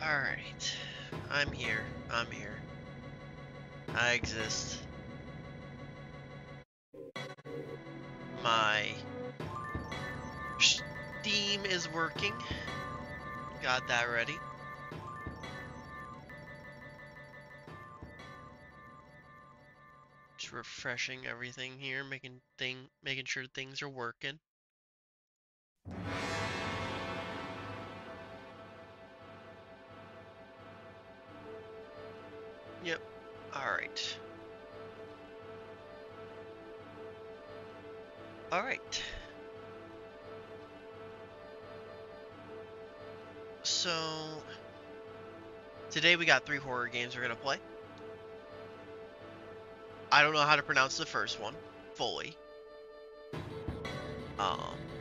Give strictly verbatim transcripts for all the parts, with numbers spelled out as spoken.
Alright. I'm here. I'm here. I exist. My Steam is working. Got that ready. Just refreshing everything here, making thing making sure things are working. Yep. Alright. Alright. So, today we got three horror games we're gonna play. I don't know how to pronounce the first one fully. Um,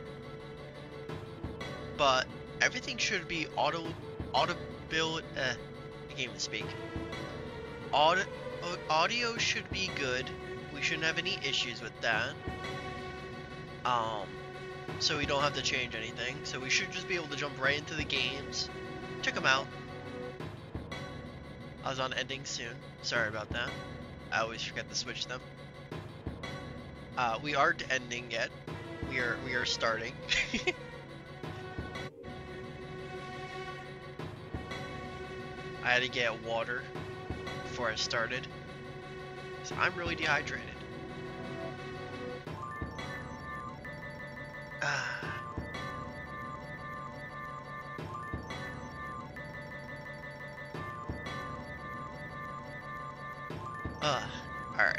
but everything should be auto, auto build, uh, I can't even speak. Audio, audio should be good. We shouldn't have any issues with that. Um, so we don't have to change anything. So we should just be able to jump right into the games. Check them out. I was on ending soon. Sorry about that. I always forget to switch them. Uh, we aren't ending yet. We are we are starting. I had to get water before I started. So I'm really dehydrated. Ah. Uh, alright.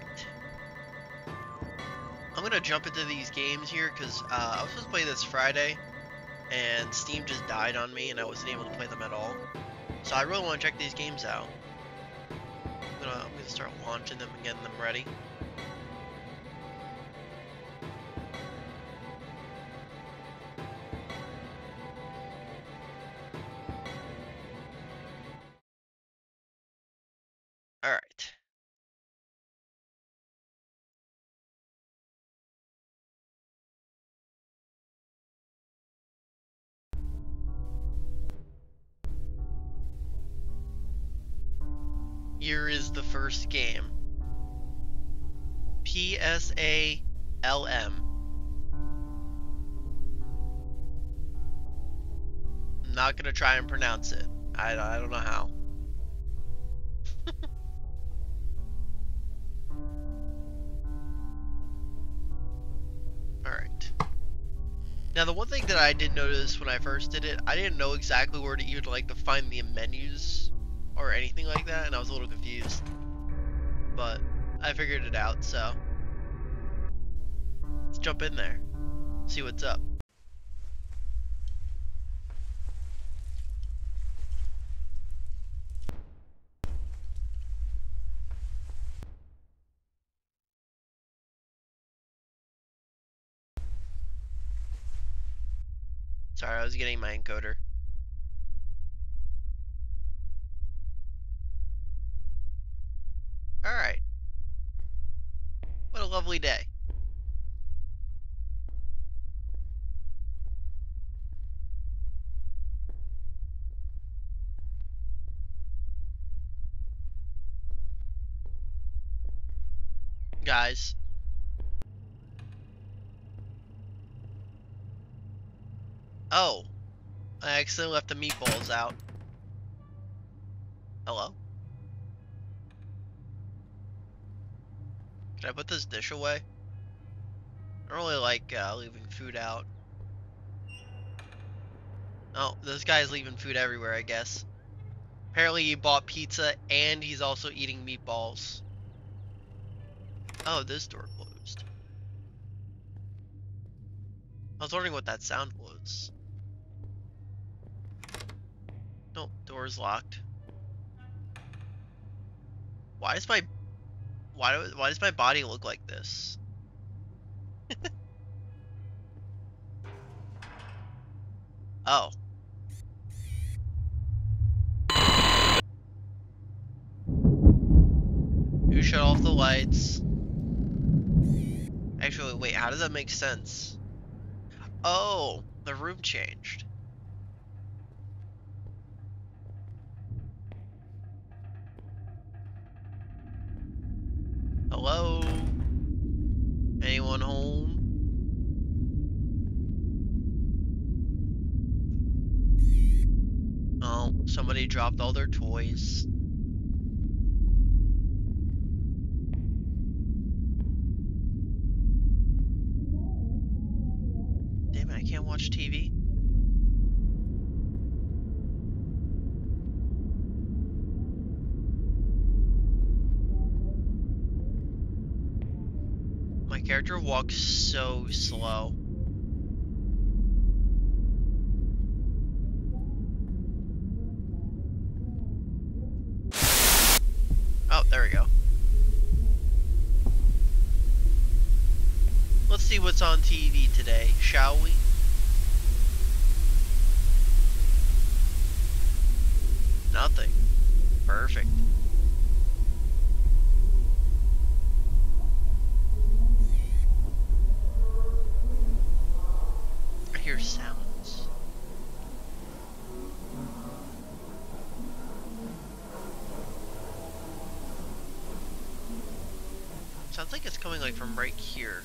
I'm gonna jump into these games here because uh, I was supposed to play this Friday and Steam just died on me and I wasn't able to play them at all. So I really want to check these games out. I'm gonna, I'm gonna start launching them and getting them ready. Alright. Here is the first game. P S A L M. I'm not gonna try and pronounce it. I, I don't know how. Alright. Now the one thing that I did notice when I first did it, I didn't know exactly where to even like to find the menus or anything like that, and I was a little confused. But I figured it out, so let's jump in there. See what's up. Sorry, I was getting my encoder. Alright. What a lovely day. Guys. Oh. I accidentally left the meatballs out. Hello? Can I put this dish away? I don't really like uh, leaving food out. Oh, this guy's leaving food everywhere, I guess. Apparently he bought pizza and he's also eating meatballs. Oh, this door closed. I was wondering what that sound was. Nope, door's locked. Why is my why do, why does my body look like this? Oh. Who shut off the lights? Actually, wait, how does that make sense? Oh, the room changed. Hello? Anyone home? Oh, somebody dropped all their toys. Damn it, I can't watch T V. My character walks so slow. Oh, there we go. Let's see what's on T V today, shall we? Nothing. Perfect. I hear sounds. Sounds like it's coming like from right here.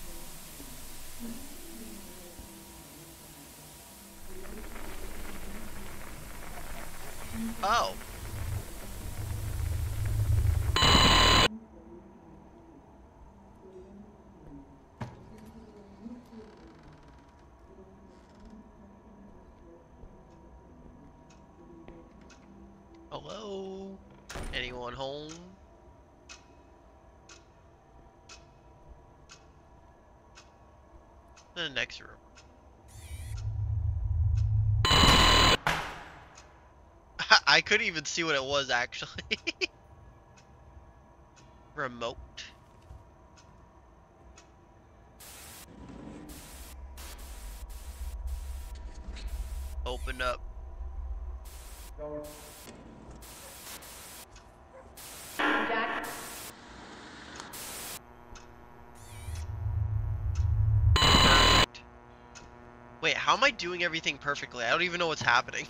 Oh. Hello? Anyone home? The next room. I couldn't even see what it was actually. Remote. Open up. Jack. Perfect. Wait, how am I doing everything perfectly? I don't even know what's happening.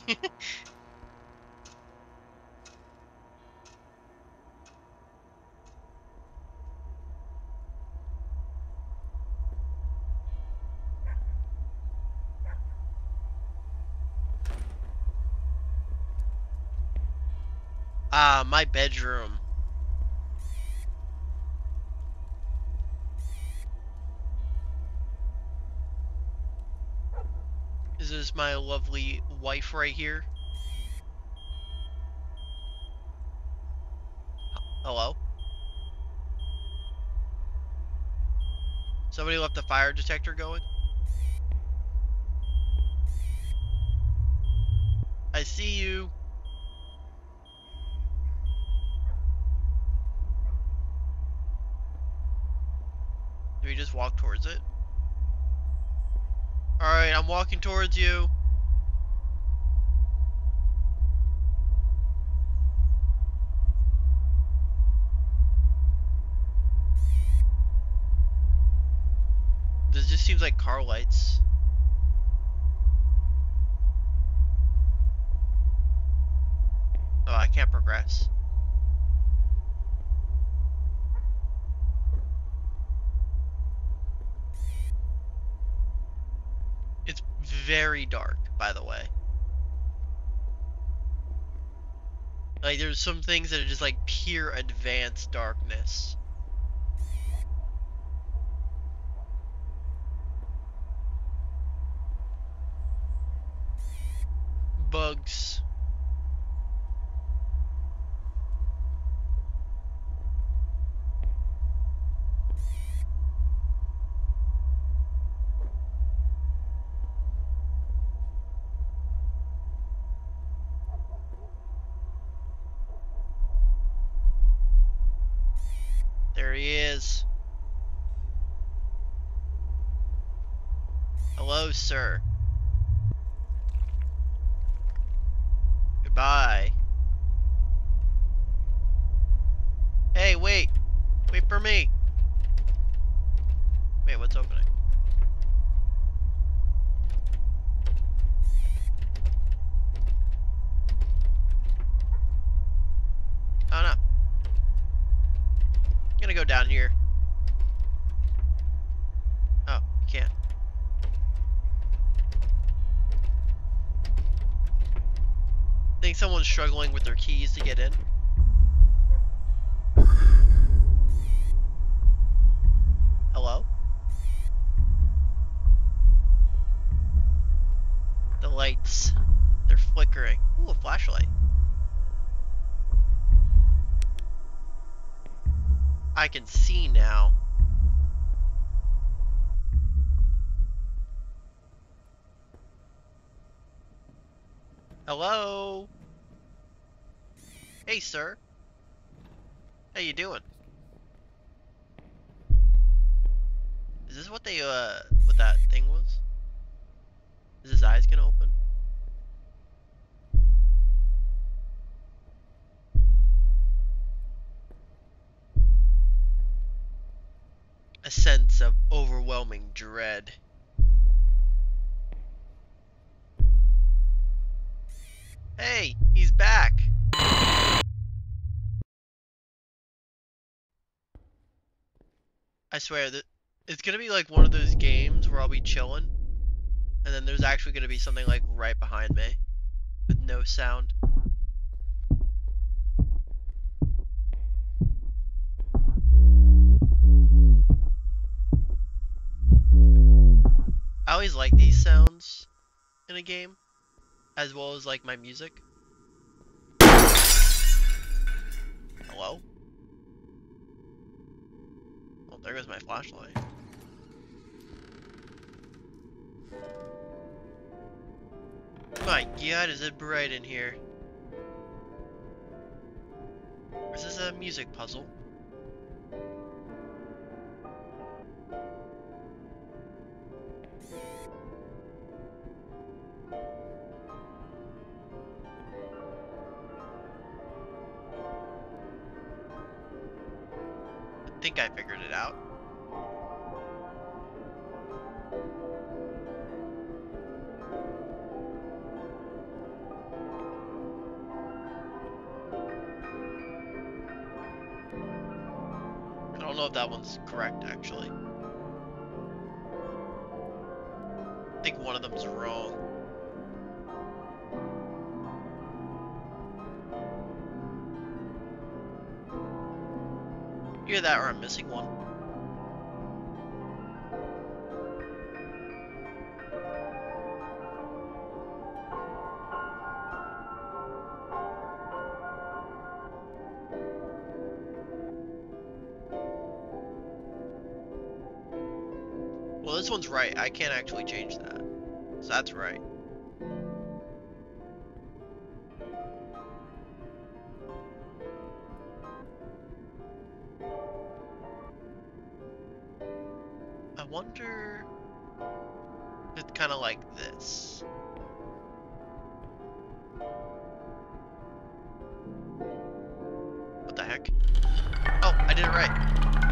Ah, my bedroom. Is this my lovely wife right here? Hello? Somebody left the fire detector going? I see you. Do we just walk towards it? Alright, I'm walking towards you. This just seems like car lights. Oh, I can't progress. It's very dark, by the way. Like, there's some things that are just like pure advanced darkness. Bugs. There he is. Hello, sir. Goodbye. Hey, wait. Wait for me. Wait, what's opening? Oh no. I'm gonna go down here. think someone's struggling with their keys to get in. Hello? The lights, they're flickering. Ooh, a flashlight. I can see now. Hello? Hey, sir. How you doing? Is this what they, uh, what that thing was? Is his eyes gonna open? A sense of overwhelming dread. Hey, he's back. I swear that it's gonna be like one of those games where I'll be chilling, and then there's actually gonna be something like right behind me with no sound. I always like these sounds in a game, as well as like my music. Hello? Oh, there goes my flashlight. My god, is it bright in here? Is this a music puzzle? I think I figured it out. I don't know if that one's correct, actually. I think one of them's wrong. Either that or I'm missing one. Well, this one's right. I can't actually change that. So that's right. I wonder if it's kind of like this. What the heck? Oh, I did it right.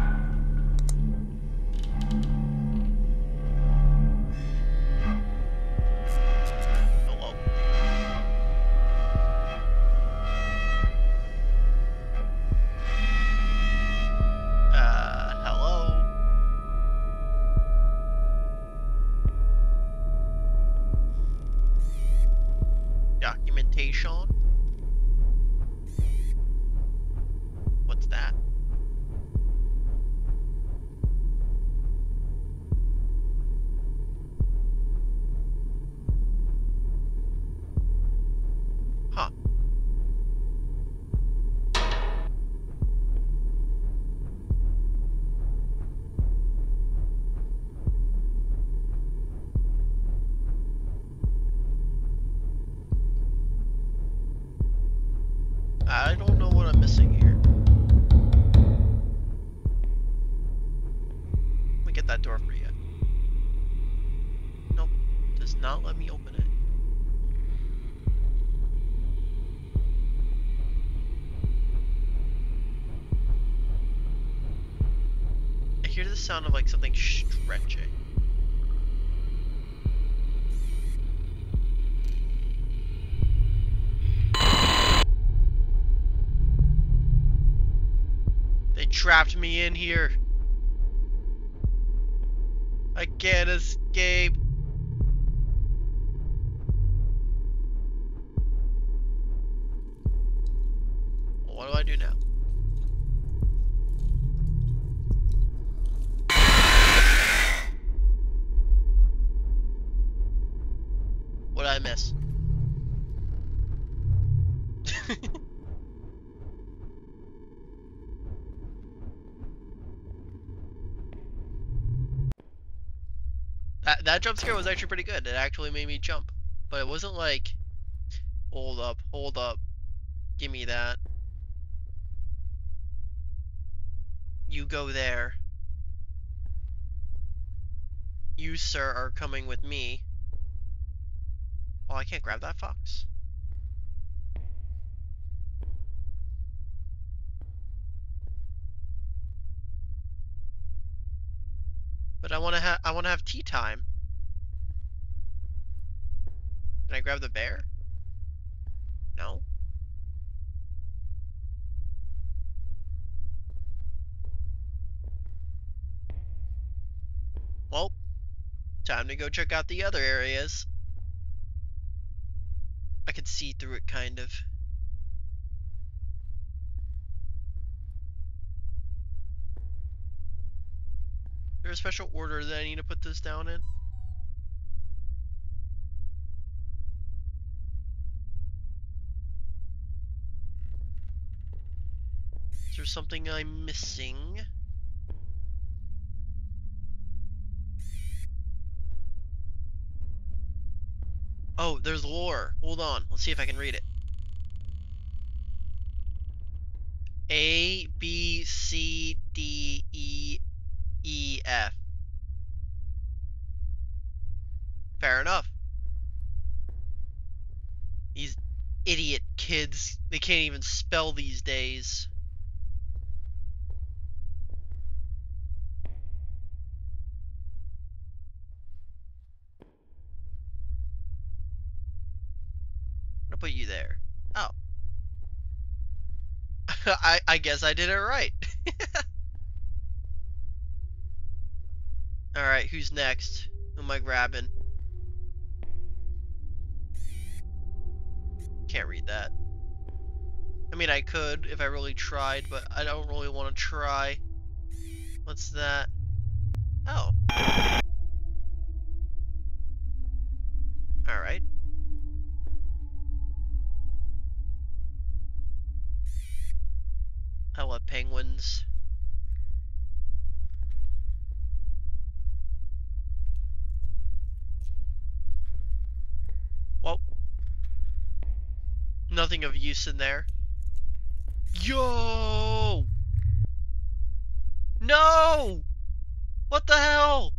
Hello? Uh, hello? Documentation? What's that? Huh. I don't know what I'm missing here. Let me get that door for you. Nope. Does not let me open it. I hear the sound of like something stretching. They trapped me in here. I can't escape. I do now? What did I miss? that that jump scare was actually pretty good. It actually made me jump, but it wasn't like, hold up, hold up, give me that. You go there. You, sir, are coming with me. Oh, I can't grab that fox. But I want to have I want to have tea time. Can I grab the bear? No. Well, time to go check out the other areas. I can see through it, kind of. Is there a special order that I need to put this down in? Is there something I'm missing? Oh, there's lore. Hold on. Let's see if I can read it. A, B, C, D, E, E, F. Fair enough. These idiot kids, they can't even spell these days. I'm gonna put you there. Oh. I, I guess I did it right. Alright, who's next? Who am I grabbing? Can't read that. I mean, I could if I really tried, but I don't really want to try. What's that? Oh. Alright. I love penguins. Well, nothing of use in there. Yo! No! What the hell?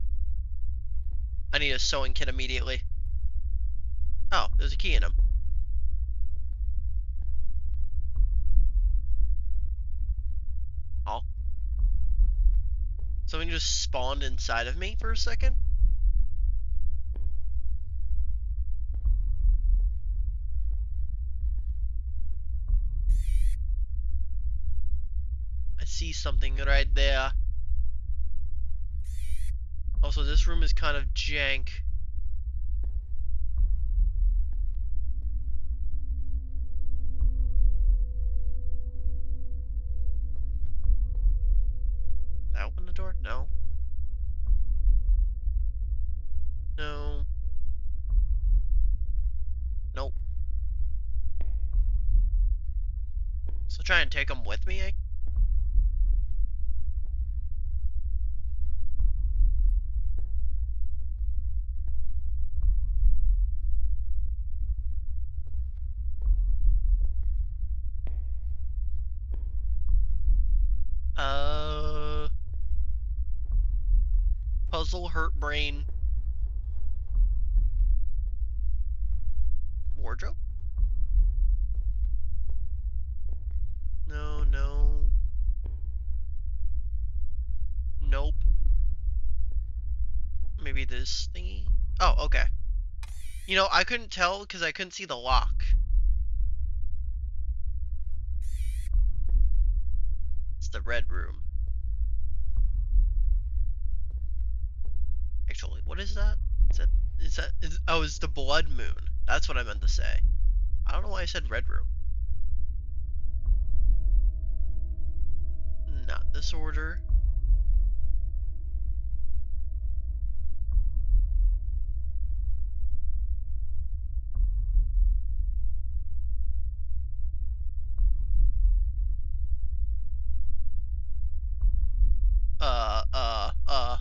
I need a sewing kit immediately. Oh, there's a key in him. Oh. Something just spawned inside of me for a second? I see something right there. Also, this room is kind of jank. Did I open the door? No. No. Nope. So try and take them with me, eh? Uh, puzzle, hurt brain, wardrobe? No, no. Nope. Maybe this thingy? Oh, okay. You know, I couldn't tell because I couldn't see the lock. It's the red room. Actually, what is that? Is that, is that, is, oh, it's the blood moon. That's what I meant to say. I don't know why I said red room. this order. Uh, uh, uh.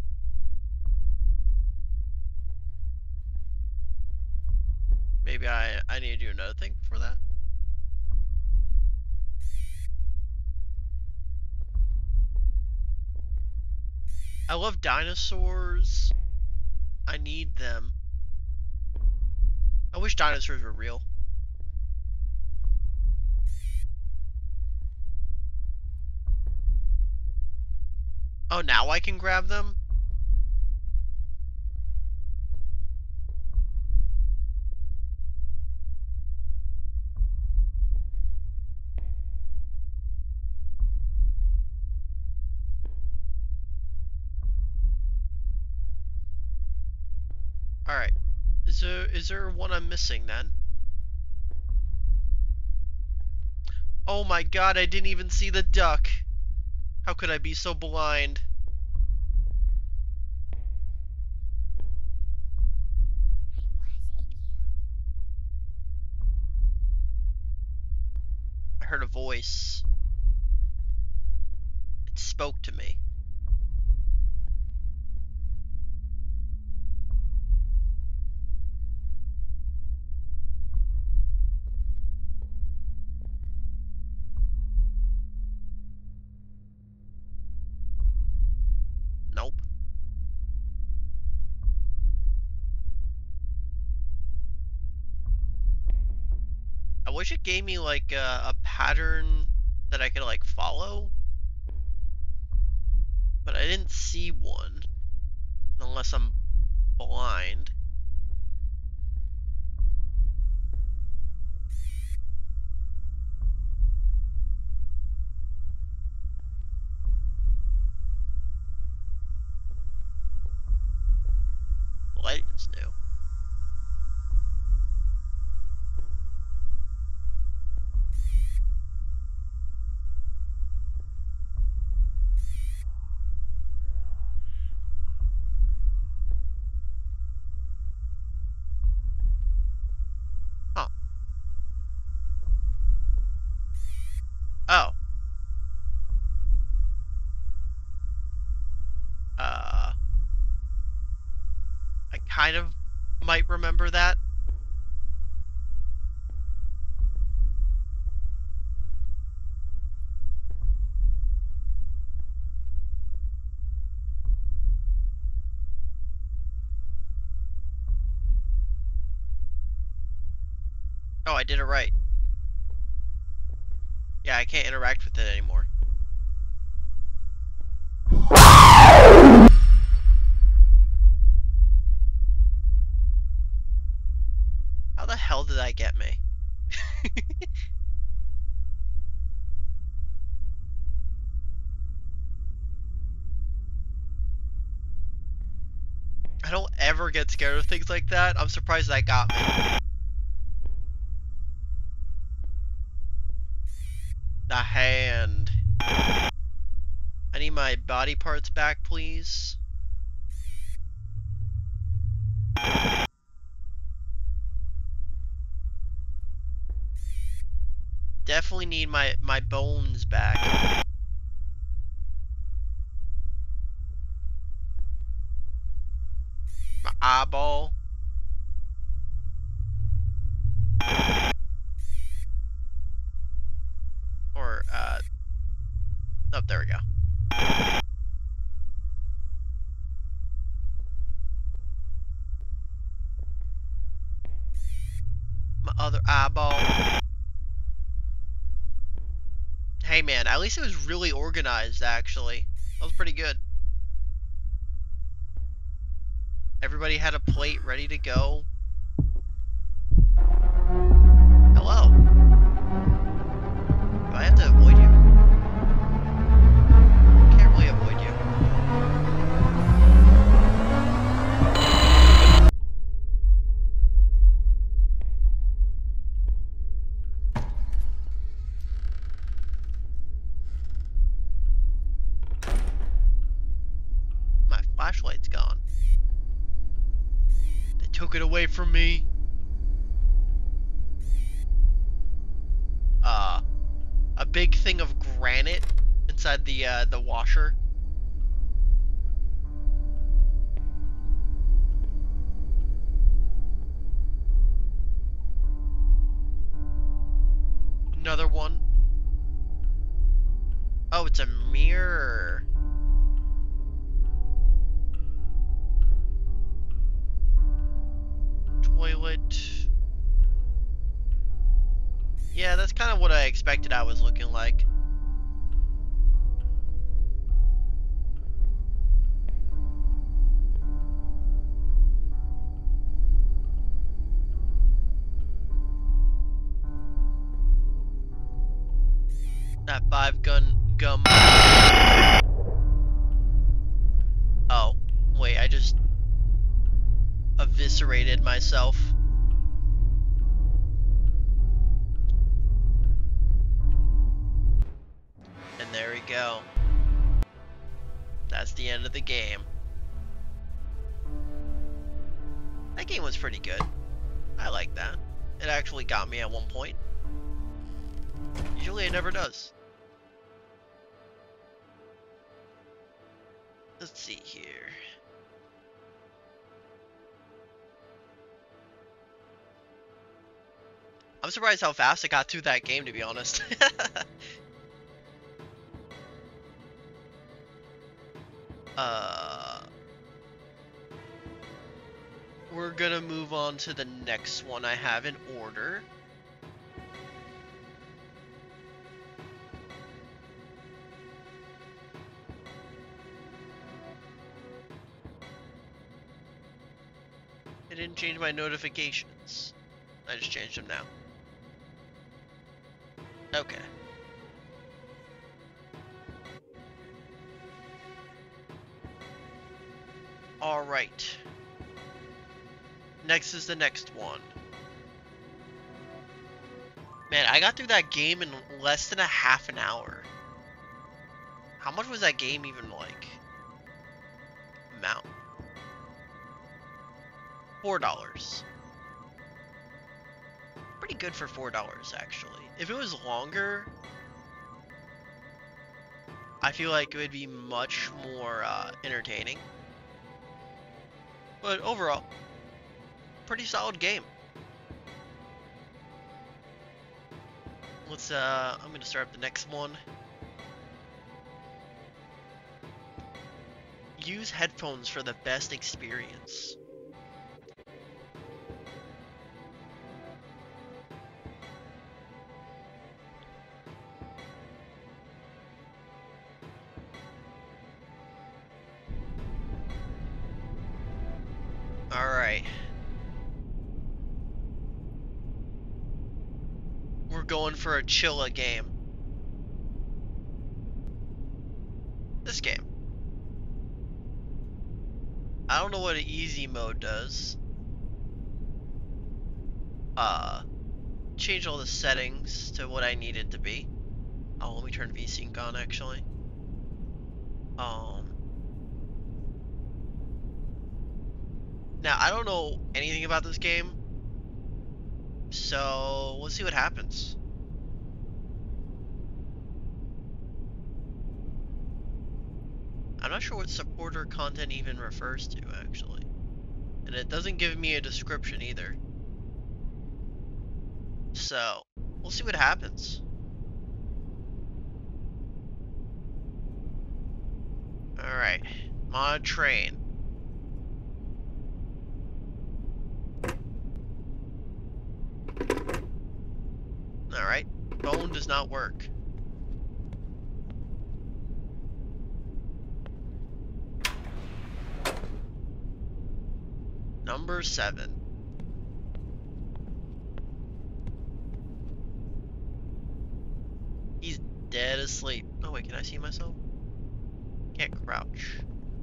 Maybe I, I need to do another thing for that. I love dinosaurs. I need them. I wish dinosaurs were real. Oh, now I can grab them? Alright. Is there is there one I'm missing then? Oh my god, I didn't even see the duck. How could I be so blind? I heard a voice. It spoke to me. Nope. I wish it gave me like a, a pattern that I could like follow. But I didn't see one. Unless I'm blind. The light is new. Huh. Oh. Uh. I kind of might remember that. Oh, I did it right. Yeah, I can't interact with it anymore. How the hell did that get me? I don't ever get scared of things like that. I'm surprised that got me. The hand. I need my body parts back, please. Definitely need my, my bones back. My eyeball. Or, uh... oh, there we go. My other eyeball. Hey man, at least it was really organized, actually. That was pretty good. Everybody had a plate ready to go. Hello. Do I have to avoid you? Can't really avoid you. took it away from me. Uh, a big thing of granite inside the uh, the washer. Another one. Oh, it's a mirror. Toilet. Yeah, that's kind of what I expected I was looking like. That five gun gum. Oh, wait, I just eviscerated myself. And there we go. That's the end of the game. That game was pretty good. I like that. It actually got me at one point. Usually it never does. Let's see here. I'm surprised how fast I got through that game, to be honest. uh, we're gonna move on to the next one I have in order. I didn't change my notifications. I just changed them now. Okay. Alright. Next is the next one. Man, I got through that game in less than a half an hour. How much was that game even like? Amount. Four dollars. Pretty good for four dollars, actually. If it was longer, I feel like it would be much more uh, entertaining. But overall, pretty solid game. Let's, uh, I'm gonna start up the next one. Use headphones for the best experience. Alright. We're going for a chilla game. This game. I don't know what an easy mode does. Uh, change all the settings to what I need it to be. Oh, let me turn V-Sync on actually. Um. Now, I don't know anything about this game, so let's see what happens. I'm not sure what supporter content even refers to, actually. And it doesn't give me a description either. So, we'll see what happens. Alright, I'm on a train. Alright, phone does not work. Number seven. He's dead asleep. Oh wait, can I see myself? Can't crouch.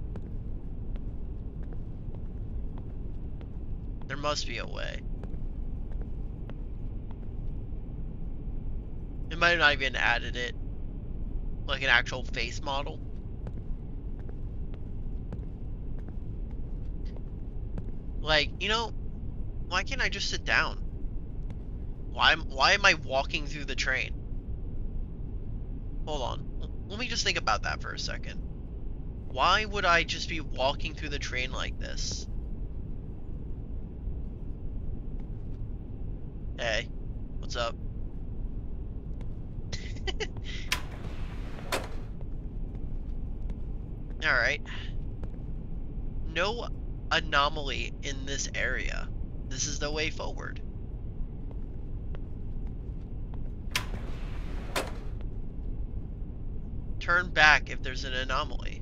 There must be a way. It might not even added it. Like an actual face model. Like, you know, Why can't I just sit down? Why am, why am I walking through the train? Hold on. Let me just think about that for a second. Why would I just be walking through the train like this? Hey, what's up? Alright. No anomaly in this area. This is the way forward. Turn back if there's an anomaly.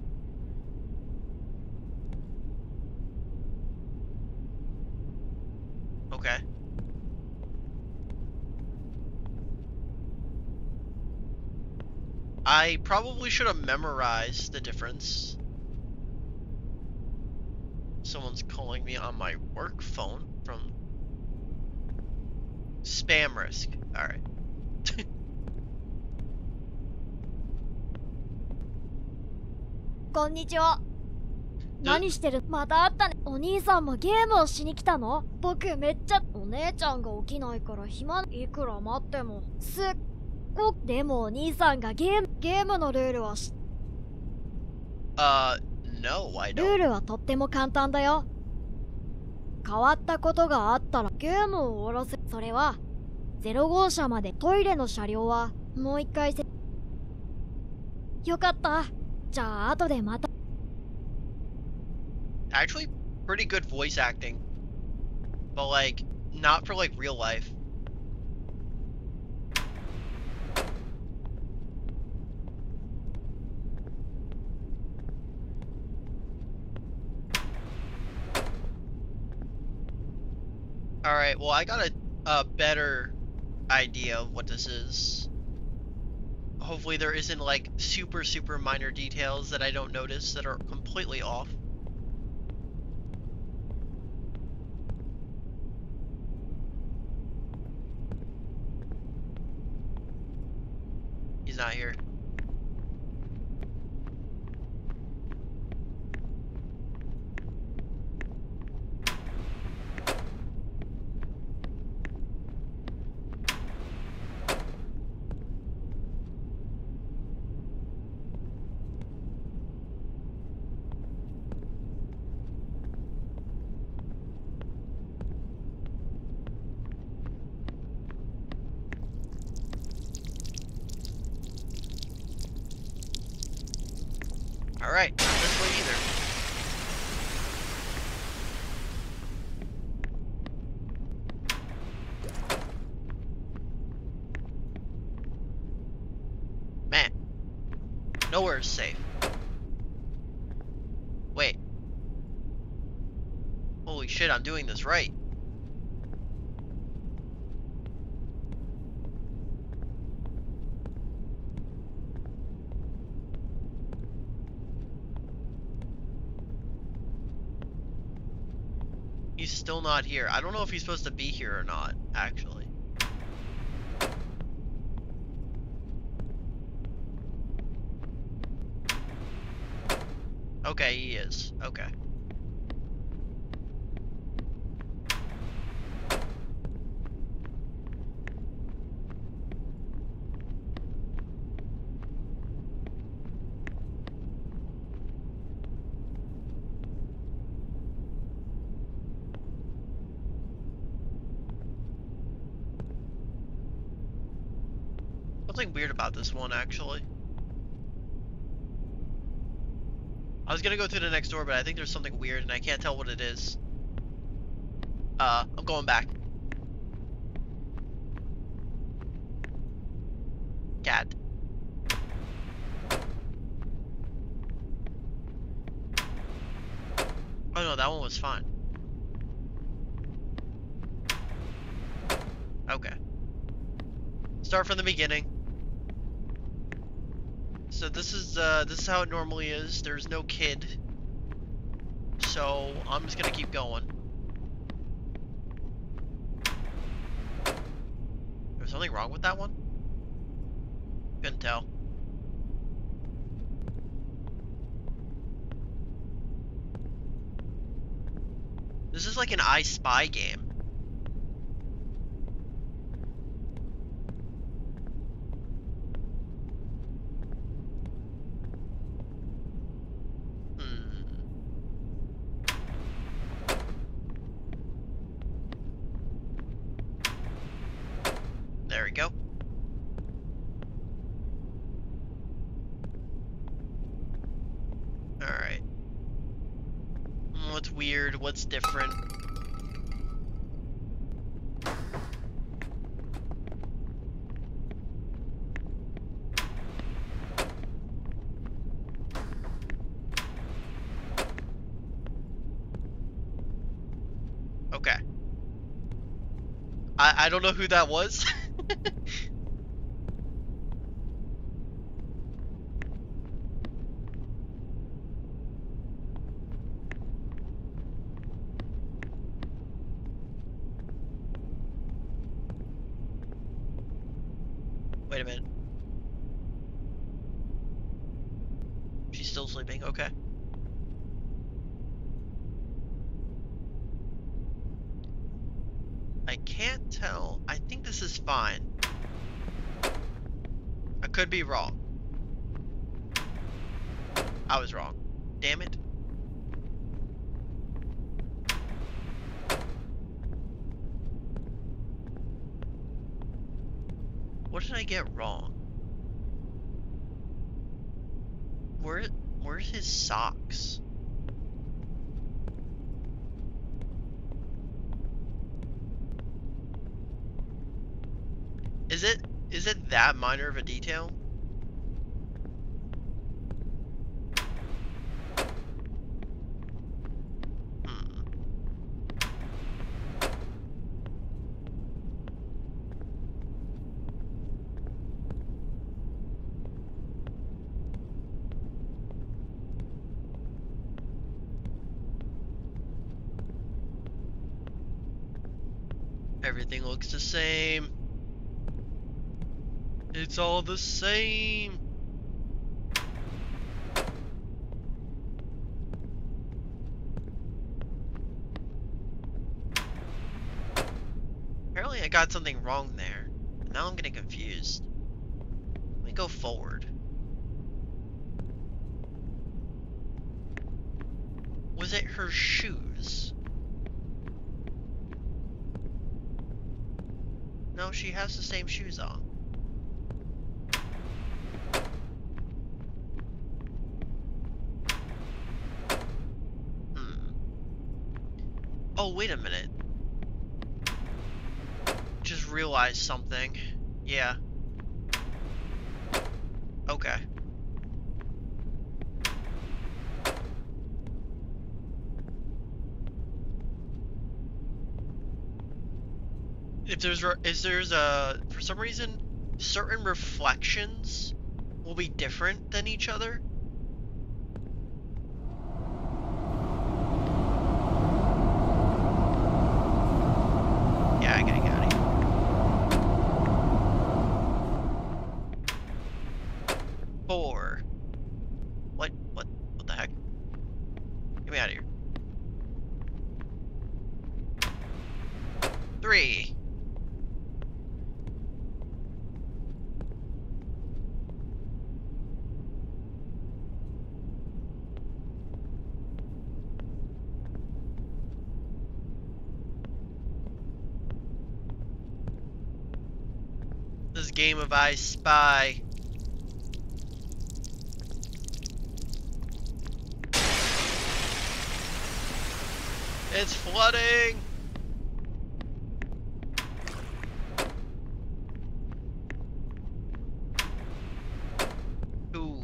Okay. I probably should have memorized the difference. Someone's calling me on my work phone from spam risk. Alright. こんにちは。何してる？また会ったね。お兄さんもゲームをしに来たの？僕めっちゃお姉ちゃんが起きないから暇。いくら待ってもすっごく。でもお兄さんがゲームゲームのルールはし Uh, no, I ルー don't. ルはとっても簡単だよ。変わったことがあったらゲームを終わらせ。それはゼロ号車まで。トイレの車両はもう一回せ。よかった。じゃあ後でまた。 Actually, pretty good voice acting. But like, not for like real life. Alright, well I got a, a better idea of what this is. Hopefully there isn't like super super minor details that I don't notice that are completely off. He's not here. Alright, not this way either. Man, nowhere is safe. Wait. Holy shit, I'm doing this right. He's still not here. I don't know if he's supposed to be here or not, actually. Okay, he is. Okay. Something weird about this one, actually. I was gonna go through the next door, but I think there's something weird, and I can't tell what it is. Uh, I'm going back. Cat. Oh no, that one was fine. Okay. Start from the beginning. So this is uh, this is how it normally is. There's no kid, so I'm just gonna keep going. There's something wrong with that one? Couldn't tell. This is like an I Spy game. weird? What's different? Okay. I, I don't know who that was. Wait a minute. She's still sleeping, okay. I can't tell. I think this is fine. I could be wrong. I was wrong. Damn it. What did I get wrong? Where, where's his socks? Is it, is it that minor of a detail? Hmm. Everything looks the same. It's all the same. Apparently I got something wrong there. Now I'm getting confused. Let me go forward. Was it her shoes? No, she has the same shoes on. Hmm. Oh, wait a minute. Just realized something. Yeah. Okay. If there's, is there's a, for some reason, certain reflections will be different than each other. Yeah, I gotta get out of here. Four. What? What? What the heck? Get me out of here. Three. This game of I Spy. It's flooding! Ooh.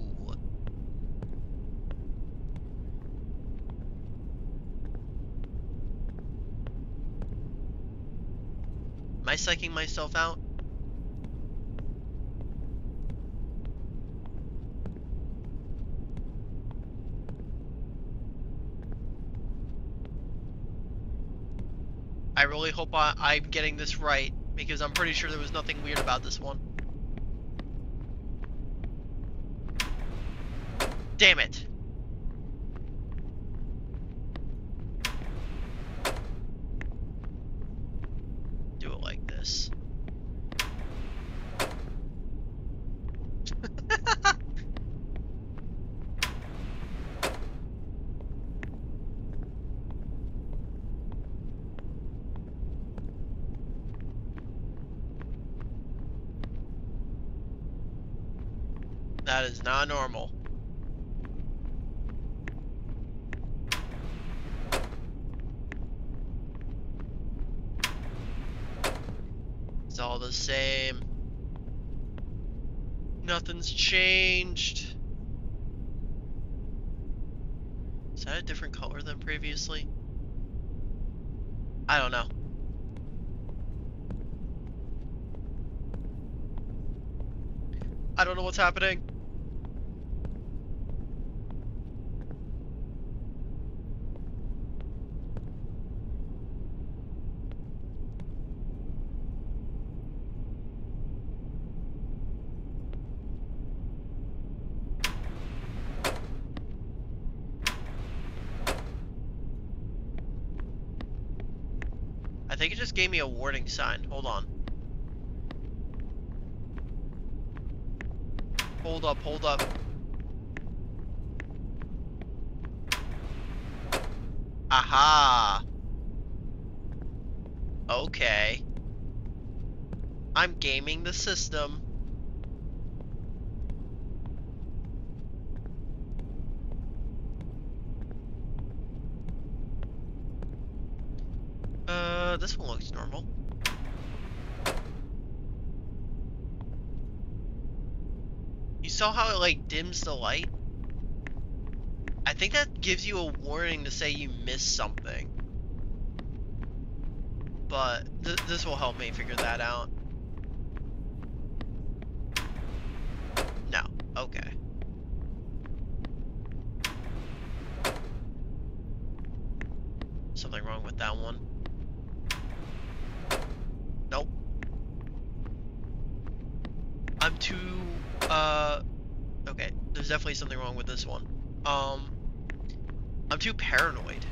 Am I psyching myself out? I really hope I, I'm getting this right, because I'm pretty sure there was nothing weird about this one. Damn it! Do it like this. That is not normal. It's all the same. Nothing's changed. Is that a different color than previously? I don't know. I don't know what's happening. I think it just gave me a warning sign. Hold on. Hold up, hold up. Aha! Okay. I'm gaming the system. Uh, this one looks normal. You saw how it like dims the light? I think that gives you a warning to say you missed something. But th this will help me figure that out. No, okay. Something wrong with that one. Nope. I'm too, uh, okay, there's definitely something wrong with this one. Um, I'm too paranoid.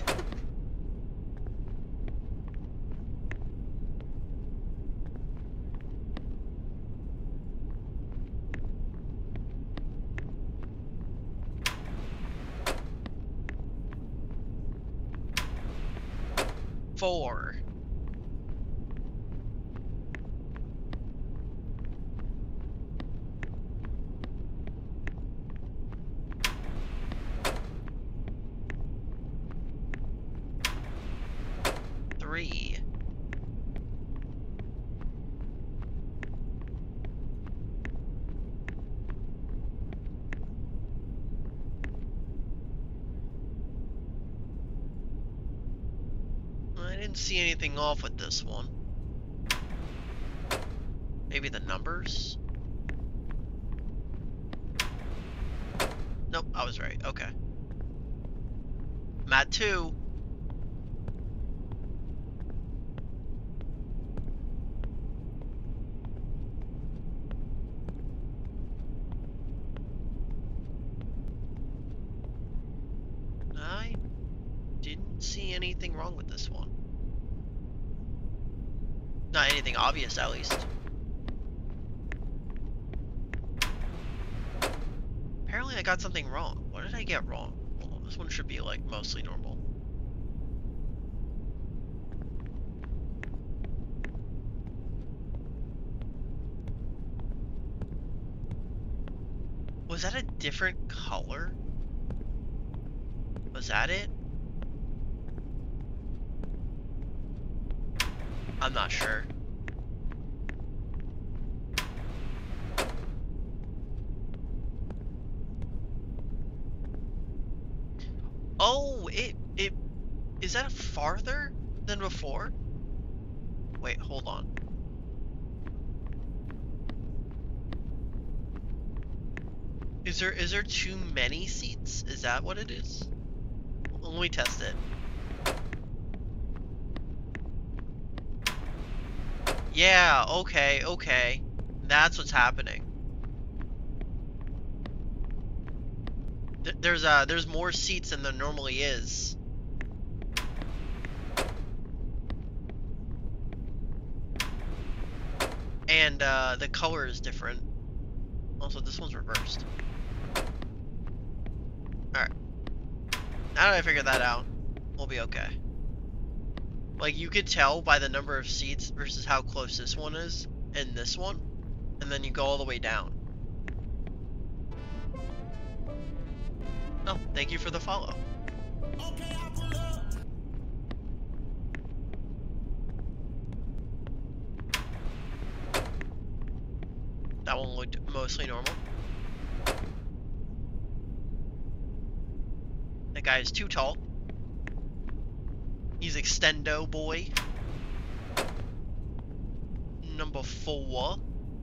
Four. Three. I didn't see anything off with this one. Maybe the numbers? Nope, I was right. Okay. I'm at two. I didn't see anything wrong with this one. Not anything obvious, at least. Apparently I got something wrong. What did I get wrong? Hold on, this one should be like mostly normal. Was that a different color? Was that it? I'm not sure. Oh, it, it, is that farther than before? Wait, hold on. Is there, is there too many seats? Is that what it is? Let me test it. Yeah, okay, okay. That's what's happening. Th there's uh there's more seats than there normally is. And uh the color is different. Also, this one's reversed. Alright. Now that I figured that out, we'll be okay. Like, you could tell by the number of seats versus how close this one is and this one, and then you go all the way down. Oh, thank you for the follow. Okay, I'll pull up. That one looked mostly normal. That guy is too tall. He's extendo boy. Number four.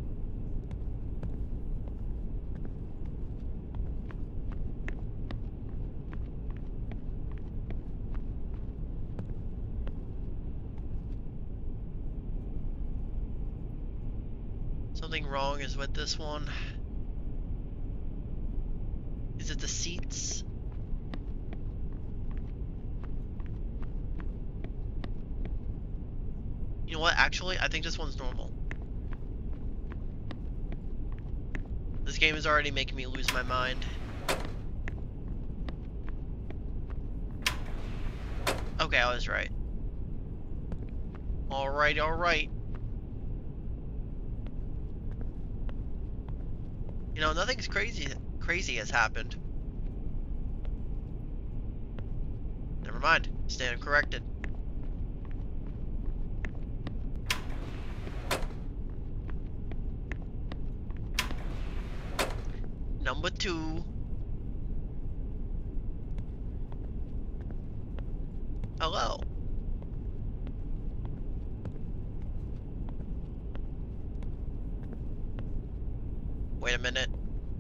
Something wrong is with this one. Is it the seats? You know what, actually, I think this one's normal. This game is already making me lose my mind. Okay, I was right. Alright, alright. You know, nothing's crazy crazy has happened. Never mind. Stand corrected. Number two. Hello. Wait a minute.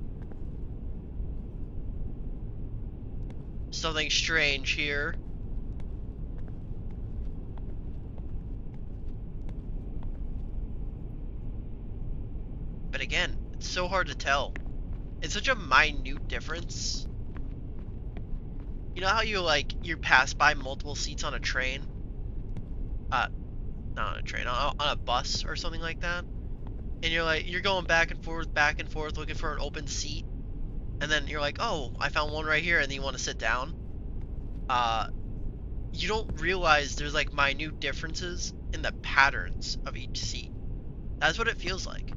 Something strange here. But again, it's so hard to tell. It's such a minute difference. You know how you like you pass by multiple seats on a train? Uh, not on a train, on, on a bus or something like that. And you're like, you're going back and forth, back and forth, looking for an open seat. And then you're like, oh, I found one right here, and then you want to sit down. Uh, you don't realize there's like minute differences in the patterns of each seat. That's what it feels like.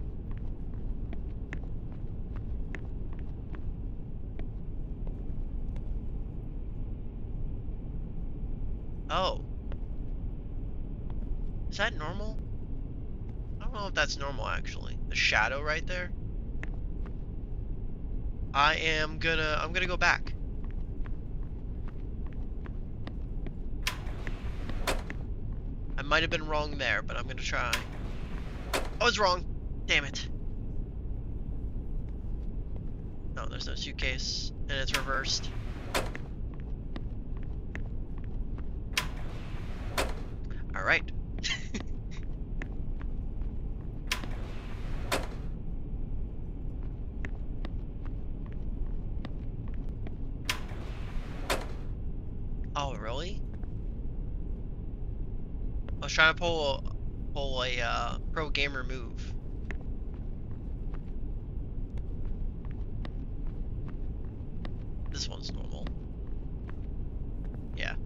Oh. Is that normal? I don't know if that's normal, actually. The shadow right there. I am gonna, I'm gonna go back. I might have been wrong there, but I'm gonna try. I was wrong. Damn it. No, there's no suitcase, and it's reversed. Alright. Oh, really? I was trying to pull a, pull a uh, pro gamer move. This one's normal. Yeah.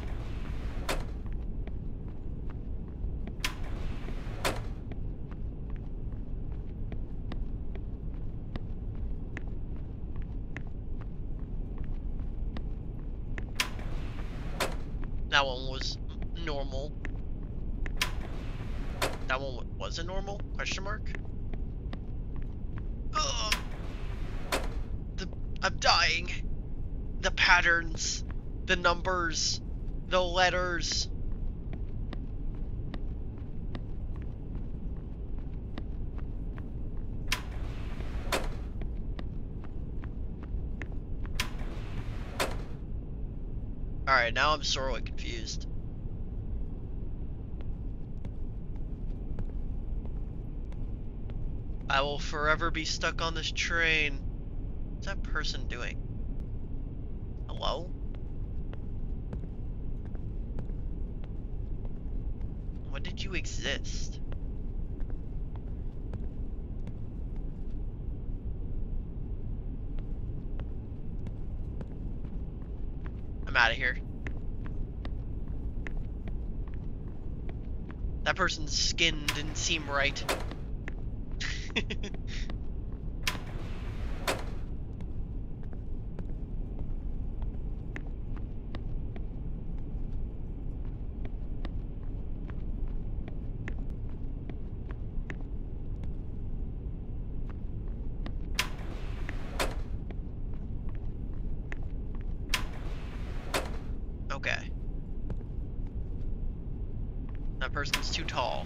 That one was normal. That one wasn't normal? Question mark? Ugh. The, I'm dying. The patterns, the numbers, the letters. Alright, now I'm sorely confused. I will forever be stuck on this train. What's that person doing? Hello? When did you exist? I'm out of here. That person's skin didn't seem right. That person's too tall.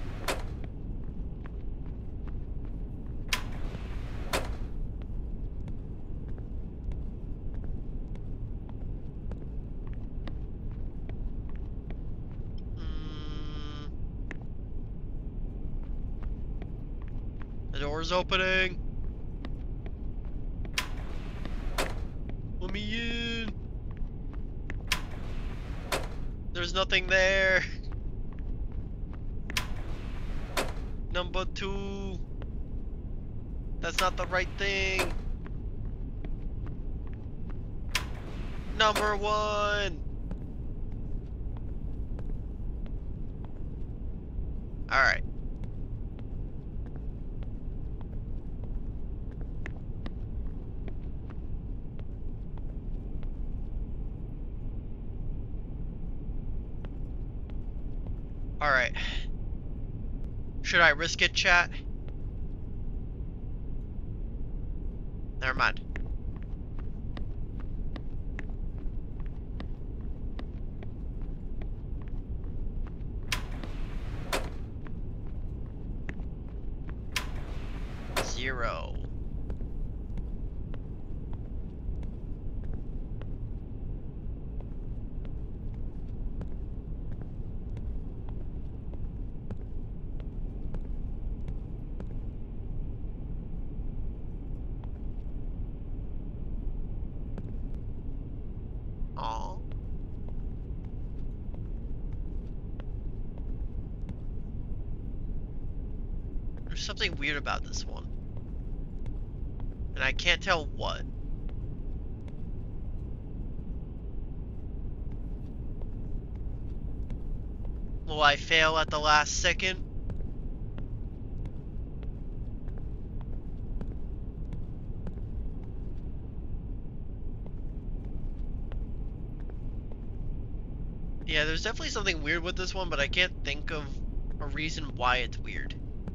Mm. The door's opening. Let me in. There's nothing there. Number two. That's not the right thing. Number one. Alright. Alright. Should I risk it, chat? Never mind. Zero. Aww. There's something weird about this one. And I can't tell what. Will I fail at the last second? Yeah, there's definitely something weird with this one, but I can't think of a reason why it's weird.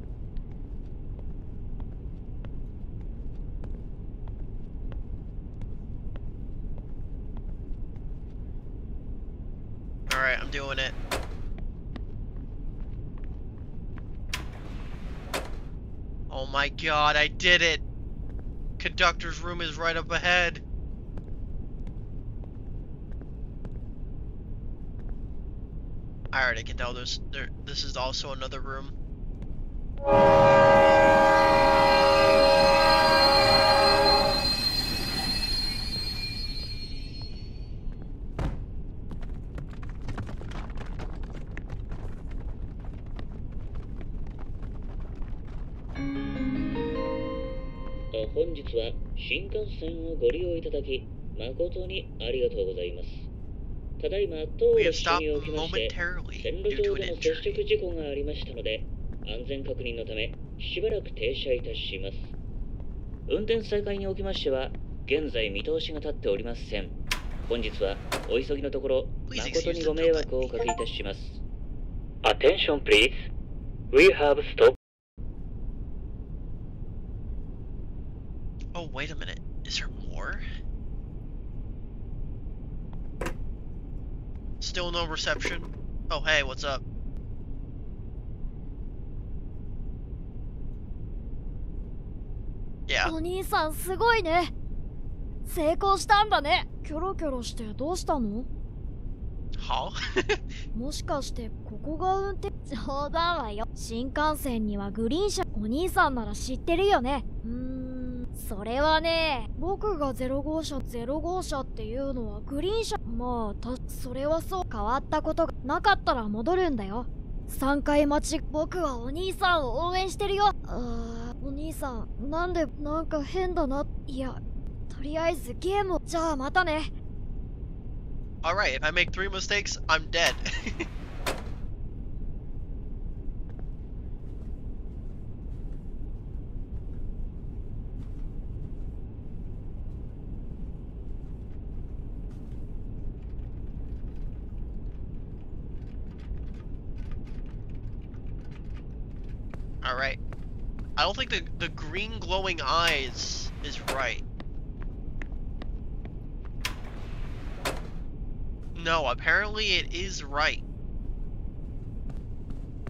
Alright, I'm doing it. Oh my god, I did it! Conductor's room is right up ahead. Alright, I can tell there's there this is also another room. Uh, 本日は新幹線をご利用いただき誠にありがとうございます。ただいま当列車におきまして線路上での接触事故がありましたので安全確認のためしばらく停車いたします。運転再開におきましては現在見通しが立っておりません。本日はお急ぎのところ誠にご迷惑をおかけいたします。Attention please. We have stopped. Oh, wait a minute. Is there more? Still no reception? Oh, hey, what's up? Yeah. お兄さんすごいね。成功したんだね。キョロキョロしてどうしたの？ は？ もしかしてここが運転？冗談はよ。新幹線にはグリーン車。お兄さんなら知ってるよね。うーん、それはね、僕がゼロ号車、ゼロ号車っていうのはグリーン車。まあ、た、それはそう。変わったことがなかったら戻るんだよ。さんかい待ち。僕はお兄さんを応援してるよ。あー、お兄さん、なんで、なんか変だな。いや、とりあえずゲームを。じゃあまたね。 Alright, if I make three mistakes, I'm dead. Alright. I don't think the, the green glowing eyes is right. No, apparently it is right.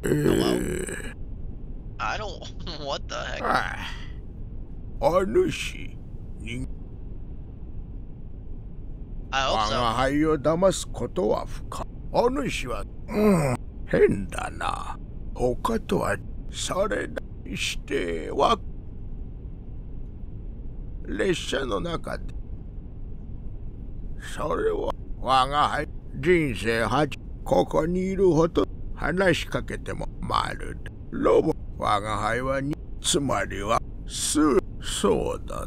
Hello? I don't... What the heck? Ah. お主、人 I hope 我 so. が輩を騙すことは不可。お主は、うん、変だな。他とは、それだしては、列車の中で、それは、我が輩、人生初、ここにいるほど、話しかけてもまるで。ロボ、我が輩はに、つまりは、す、そうだ。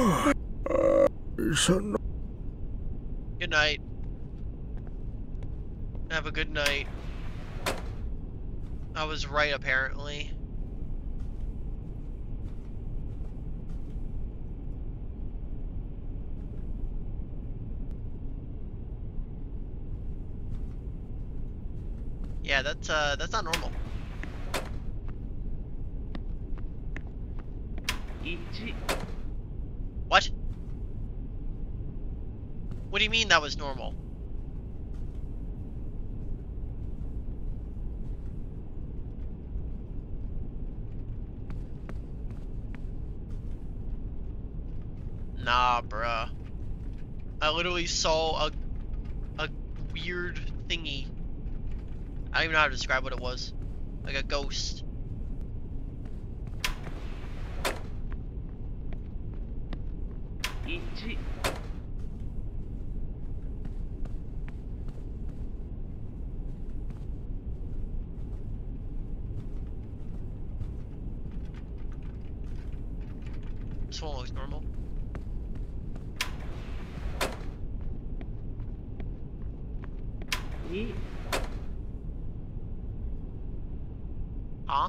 その、 Good night. Have a good night. I was right, apparently. Yeah, that's uh, that's not normal. What? What do you mean that was normal? Nah, bruh. I literally saw a a weird thingy. I don't even know how to describe what it was. Like a ghost. This one looks normal. Huh?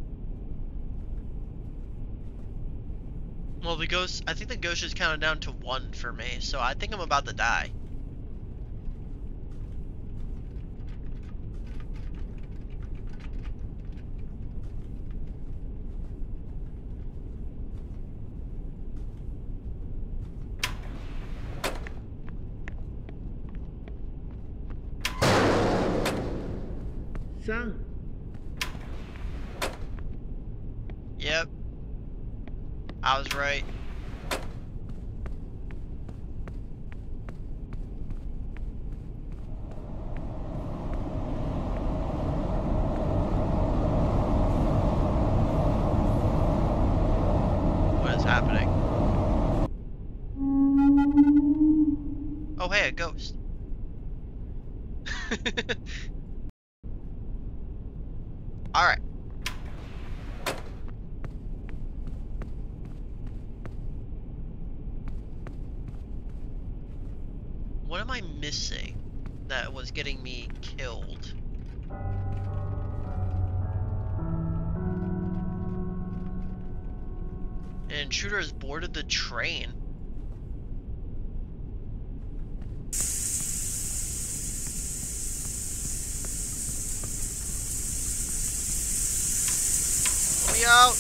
Well, the ghost, I think the ghost is counted down to one for me, so I think I'm about to die. Son. Yep. I was right. What is happening? Oh, hey, a ghost. Alright. What am I missing that was getting me killed? An intruder has boarded the train. Let me out!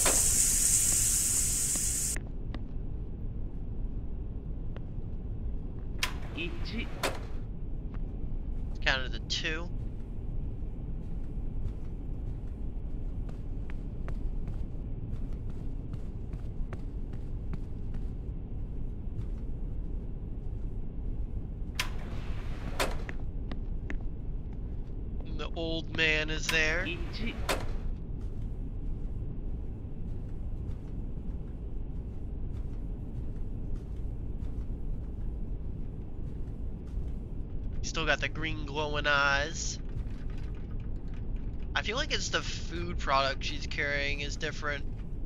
Counted to two. And the old man is there. Still got the green glowing eyes. I feel like it's the food product she's carrying is different.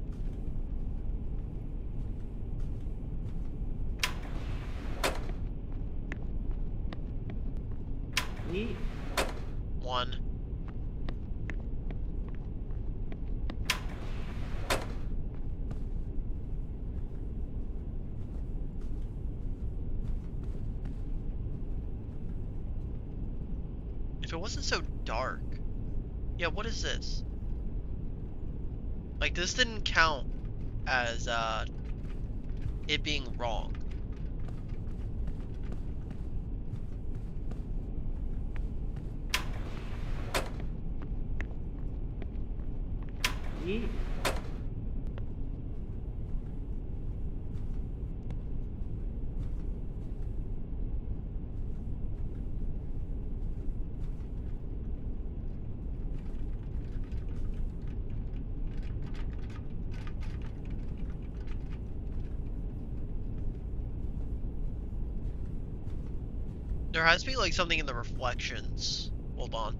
One. If it wasn't so dark. Yeah, what is this? Like, this didn't count as, uh, it being wrong. There has to be like something in the reflections. Hold on.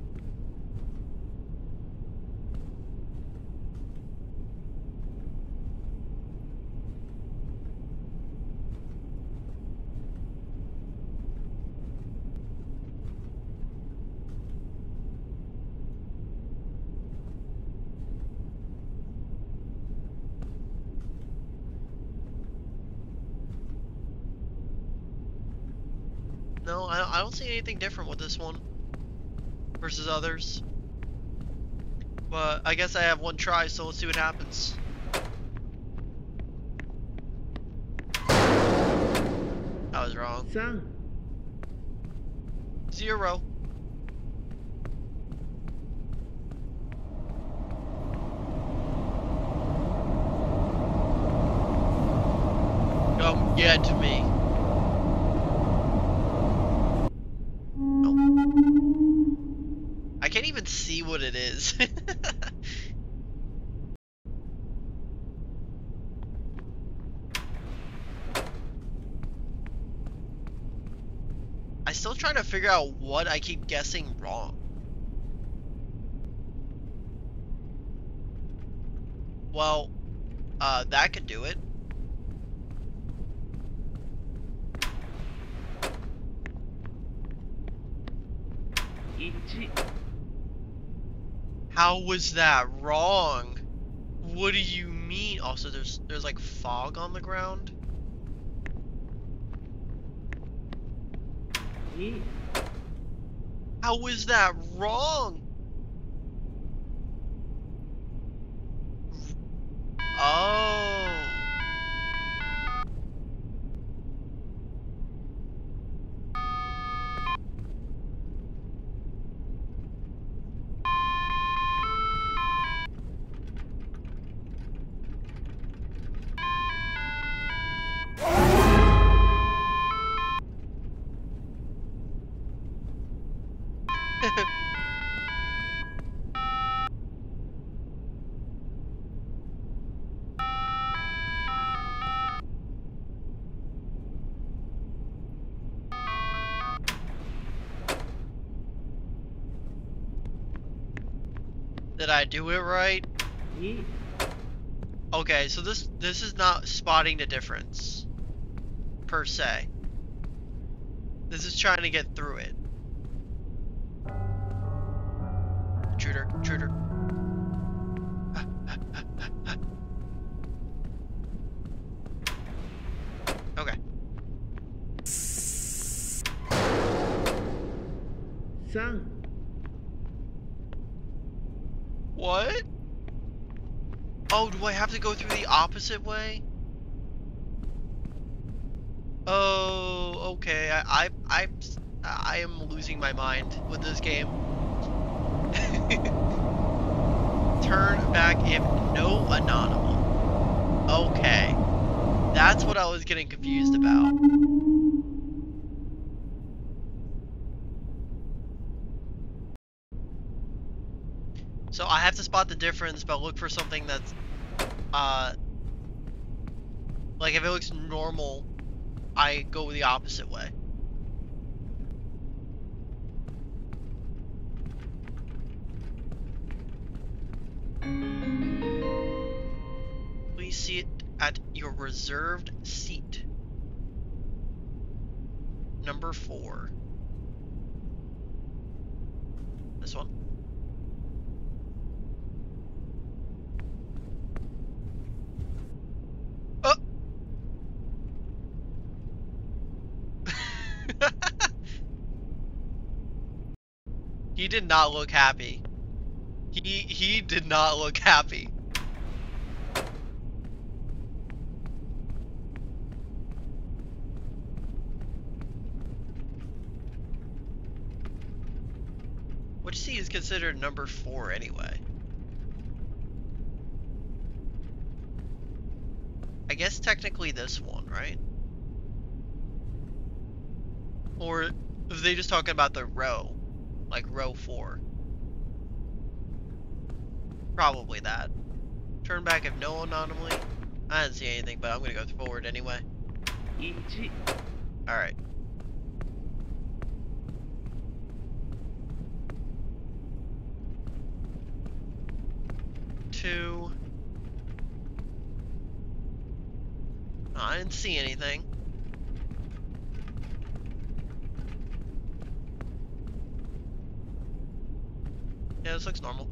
No, I, I don't see anything different with this one versus others. But I guess I have one try, so let's see what happens. I was wrong. Zero. Come get me. I can't even see what it is. I'm still trying to figure out what I keep guessing wrong. Well, uh, that could do it. How was that wrong? What do you mean? Also, there's there's like fog on the ground. How is that wrong? Oh. Did I do it right? Okay, so this this is not spotting the difference per se. This is trying to get through it. Intruder, intruder. Okay. Son. What? Oh, do I have to go through the opposite way? Oh, okay. I, I, I, I am losing my mind with this game. Turn back if no anonymous. Okay, that's what I was getting confused about. So I have to spot the difference, but look for something that's, uh, like if it looks normal, I go the opposite way. Please see it at your reserved seat. Number four. This one. Oh! He did not look happy. He he did not look happy. Which seat is considered number four anyway? guess technically this one, right? Or are they just talking about the row? Like row four? Probably that. Turn back if no anomaly. I didn't see anything, but I'm gonna go forward anyway. Alright. Two. Oh, I didn't see anything. Yeah, this looks normal.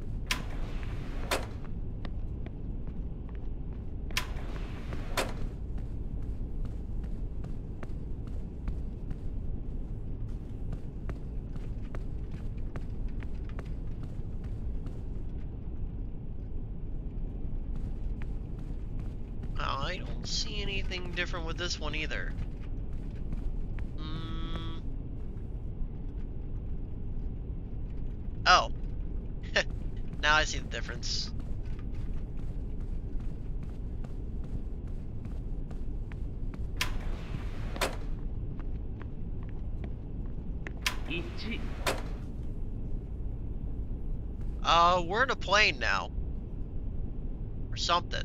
I don't see anything different with this one either. Mm. Oh. Now I see the difference. Uh, we're in a plane now. Or something.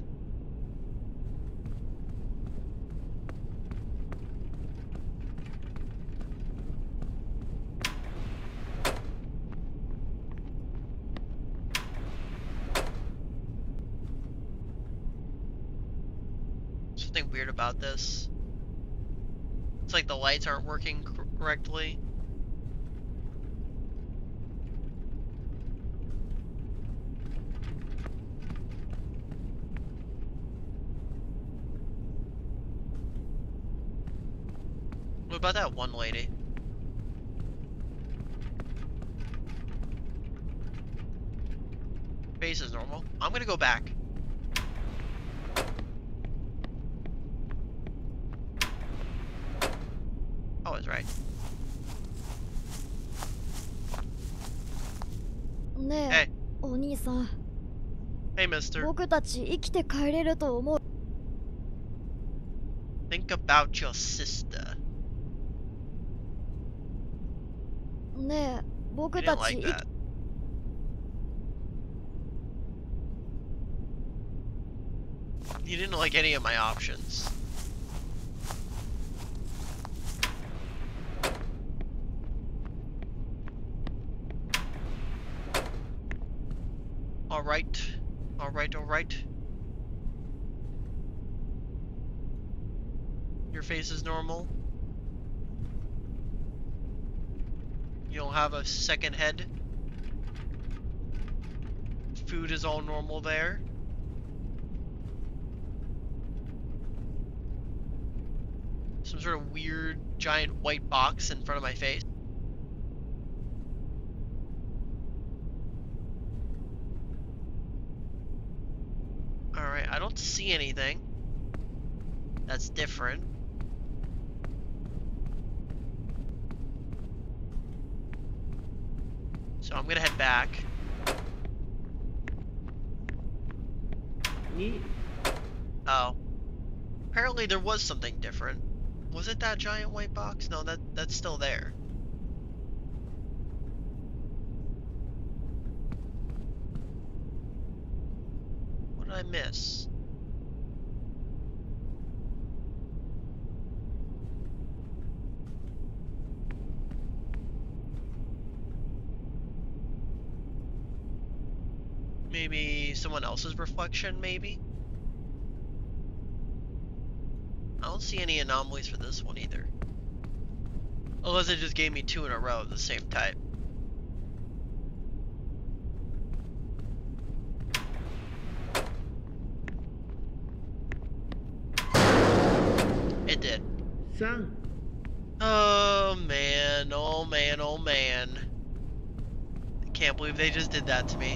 Something weird about this. It's like the lights aren't working correctly. What about that one lady? Face is normal. I'm gonna go back. I was right. Hey. お兄さん。 Hey, mister. 僕たち生きて帰れると思う。 Think about your sister. ねえ、 You 僕 didn't たち like 生き that. You didn't like any of my options. Alright. Alright, alright. Your face is normal. You don't have a second head. Food is all normal there. Some sort of weird giant white box in front of my face. Alright, I don't see anything that's different. So I'm gonna head back. Oh. Apparently there was something different. Was it that giant white box? No, that that's still there. What did I miss? Maybe someone else's reflection, maybe? I don't see any anomalies for this one either. Unless it just gave me two in a row of the same type. It did. Son. Oh man, oh man, oh man. I can't believe they just did that to me.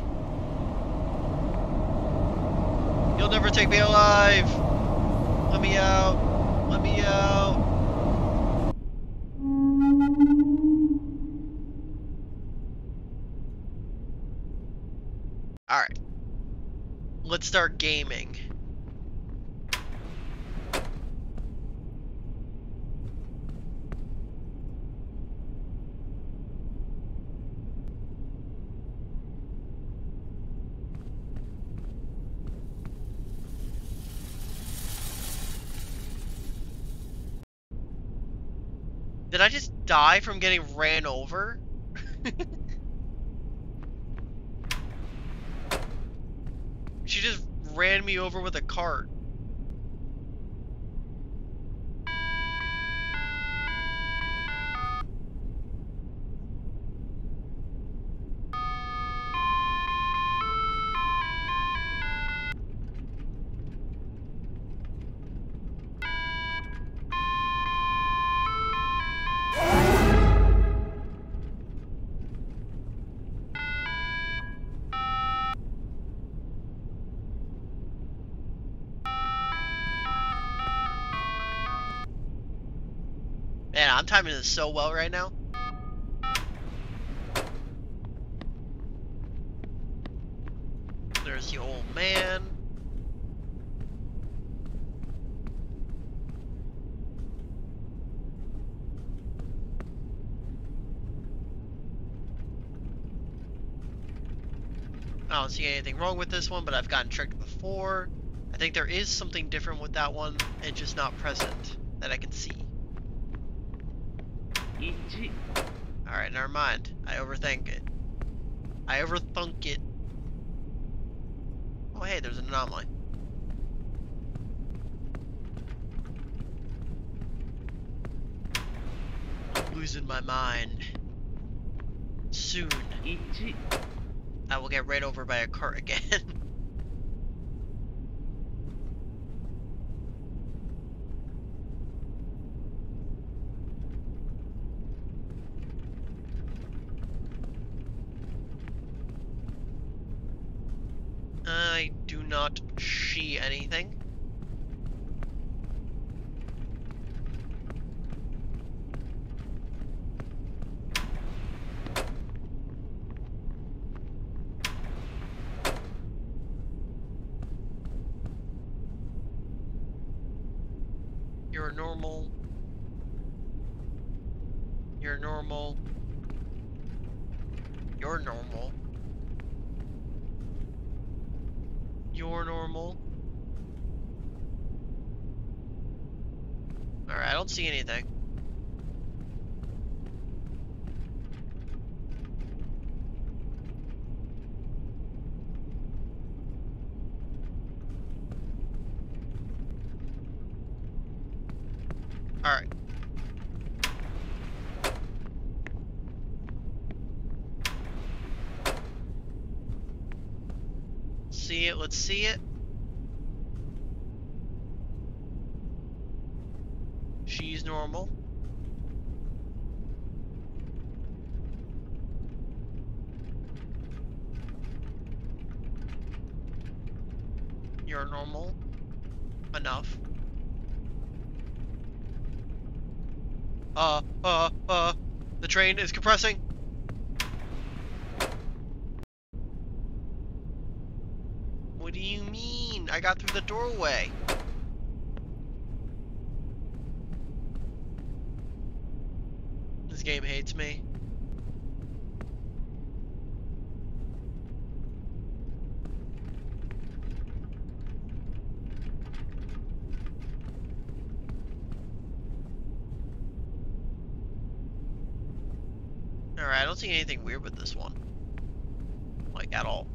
You'll never take me alive! Let me out! Let me out! Alright. Let's start gaming. Did I just die from getting ran over? She just ran me over with a cart. Man, I'm timing this so well right now. There's the old man. I don't see anything wrong with this one, but I've gotten tricked before. I think there is something different with that one, and just not present that I can see. Alright, never mind. I overthink it. I overthunk it. Oh, hey, there's an anomaly. I'm losing my mind. Soon, I will get ran over by a cart again. I do not see anything. You're normal. You're normal. You're normal. You're normal. Alright, I don't see anything. Alright. See it, let's see it. She's normal. You're normal. Enough. Uh, uh, uh, the train is compressing. What do you mean? I got through the doorway. This game hates me. Alright, I don't see anything weird with this one. Like, at all.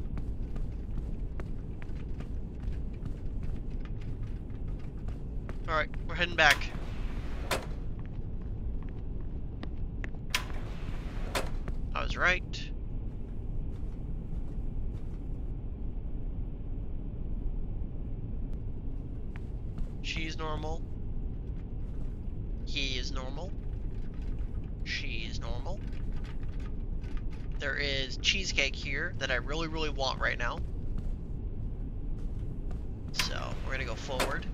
Alright, we're heading back. I was right. She's normal. He is normal. She is normal. There is cheesecake here that I really, really want right now. So, we're gonna go forward.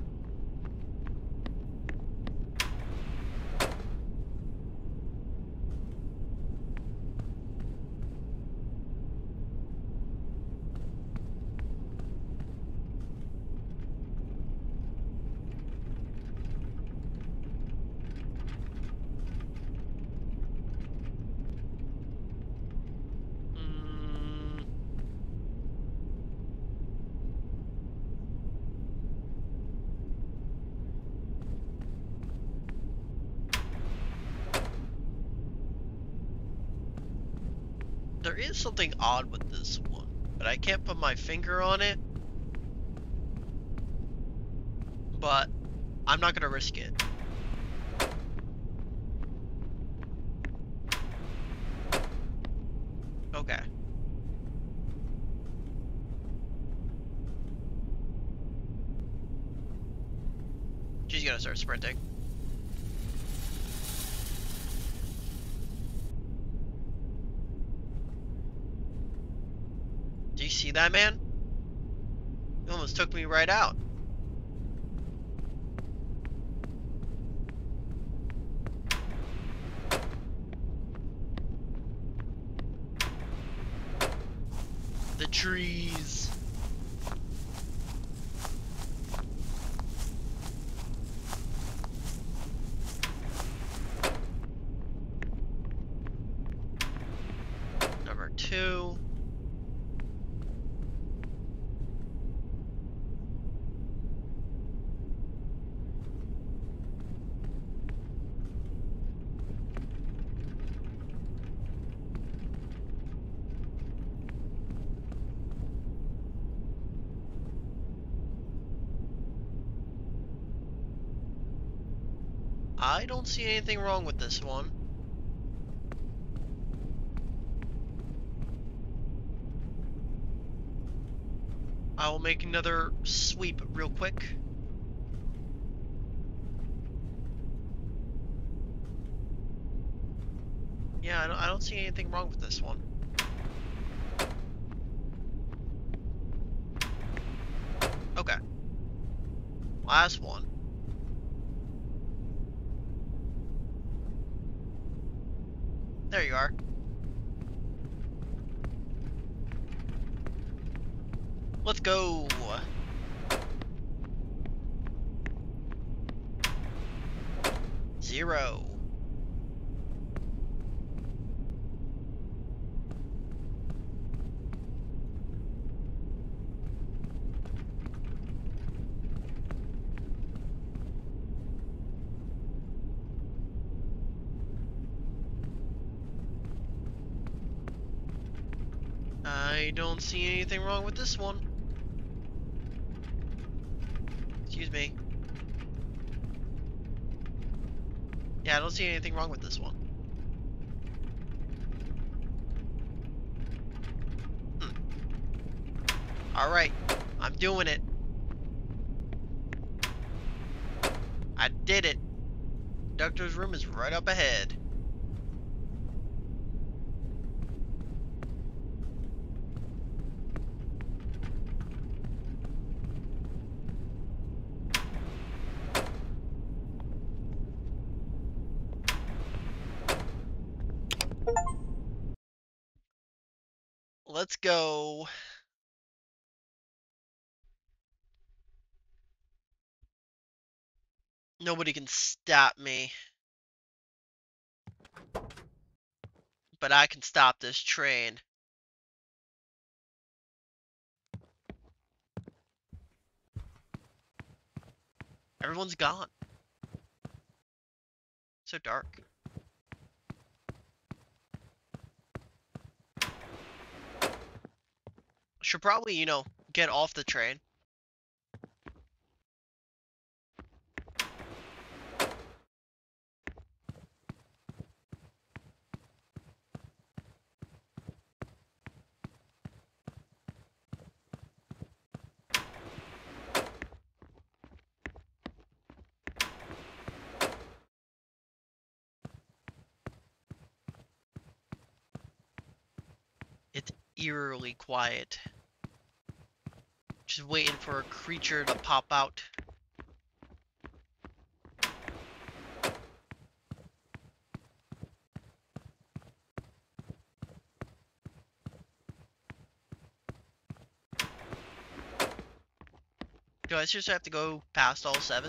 There is something odd with this one, but I can't put my finger on it. But I'm not gonna risk it. Okay. She's gonna start sprinting. Do you see that, man? It almost took me right out. The trees. Number two. I don't see anything wrong with this one. I will make another sweep real quick. Yeah, I don't, I don't see anything wrong with this one. Okay. Last one. There you are. Let's go. Zero. I don't see anything wrong with this one. Excuse me. Yeah, I don't see anything wrong with this one. Hmm. Alright, I'm doing it. I did it. Doctor's room is right up ahead. Let's go. Nobody can stop me. But I can stop this train. Everyone's gone. So dark. Should probably, you know, get off the train. It's eerily quiet. Just waiting for a creature to pop out. Do I just have to go past all seven?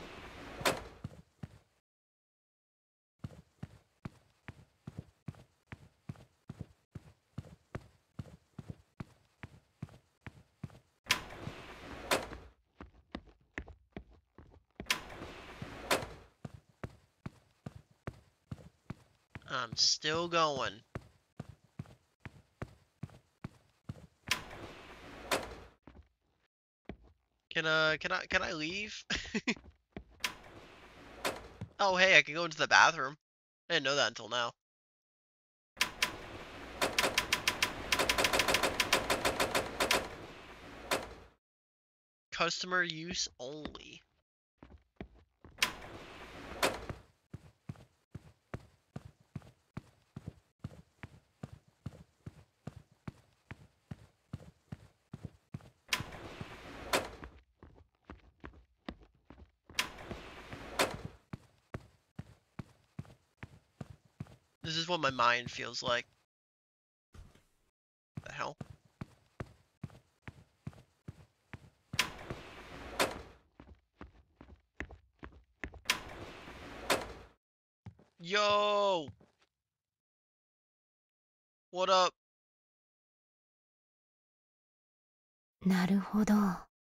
I'm still going. Can uh can I can I leave? Oh hey, I can go into the bathroom. I didn't know that until now. Customer use only. This is what my mind feels like. What the hell? Yo! What up? なるほど。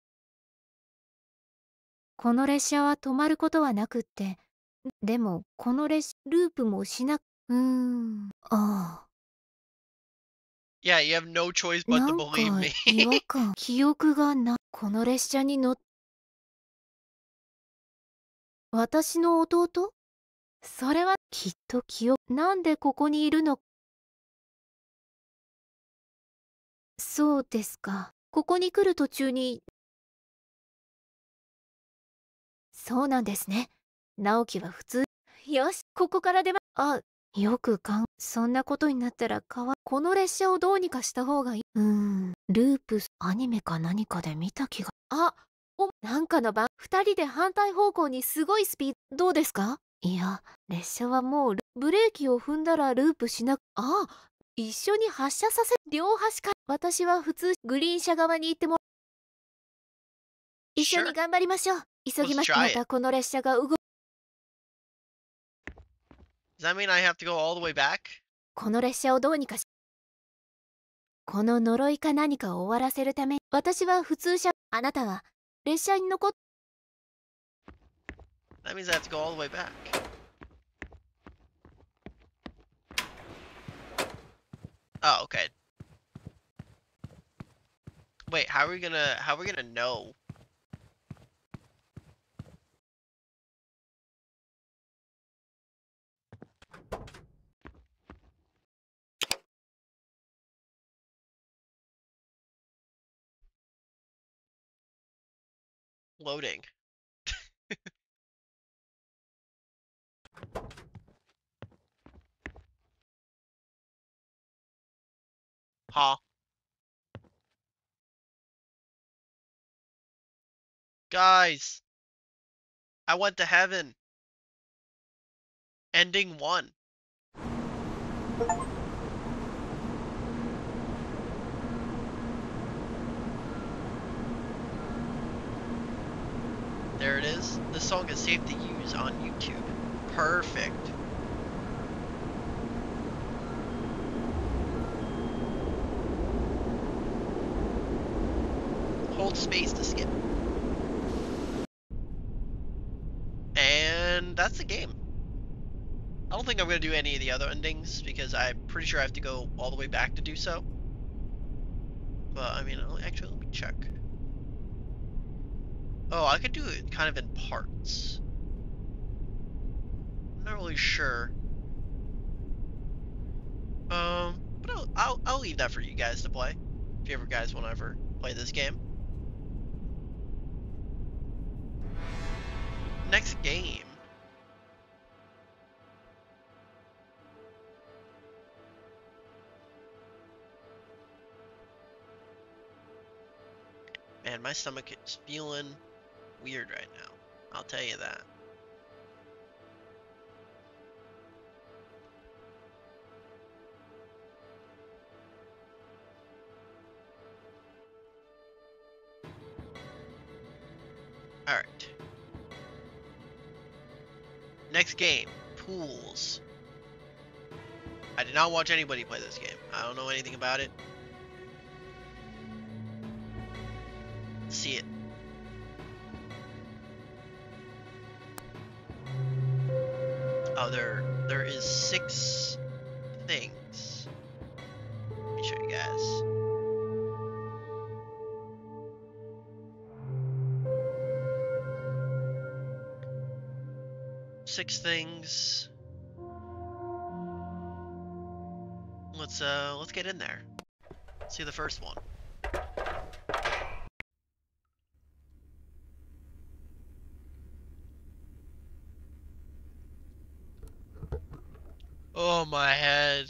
この列車は止まることはなくって、でもこの列車ループもしな、うーん、ああ。 Yeah, you have no choice but な to ん believe か me. 違和感、記憶がな、この列車に乗っ、私の弟？それはきっと記憶、なんでここにいるの？そうですか。ここに来る途中に、そうなんですね。直樹は普通。よし、ここから出ま、あ、よくかん、そんなことになったらかわ、この列車をどうにかした方がいい。うーん、ループ、アニメか何かで見た気が。あ、お、なんかの番、二人で反対方向にすごいスピード、どうですか？いや、列車はもう、ブレーキを踏んだらループしなく、あ、一緒に発車させ、両端から、私は普通、グリーン車側に行っても、一緒に Sure. 頑張りましょう。急ぎま Let's し、 try ま it. たこの列車が動く。 Does that mean I have to go all the way back? この列車をどうにかし、この呪いか何かを終わらせるため、私は普通車、あなたは列車に残っ、 That means I have to go all the way back. Oh, okay. Wait, how are we gonna how are we gonna know? Loading. Huh. Guys, I went to heaven. Ending one. There it is. This song is safe to use on YouTube. Perfect. Hold space to skip. And that's the game. I don't think I'm going to do any of the other endings because I'm pretty sure I have to go all the way back to do so. But, I mean, actually, let me check. Oh, I could do it kind of in parts. I'm not really sure. Um, but I'll, I'll, I'll leave that for you guys to play. If you ever guys want to ever play this game. Next game. Man, my stomach is feeling weird right now. I'll tell you that. Alright. Next game. Pools. I did not watch anybody play this game. I don't know anything about it. Let's see it. Oh, there, there is six things. Let me show you guys. six things. Let's uh let's get in there. See the first one. Oh, my head.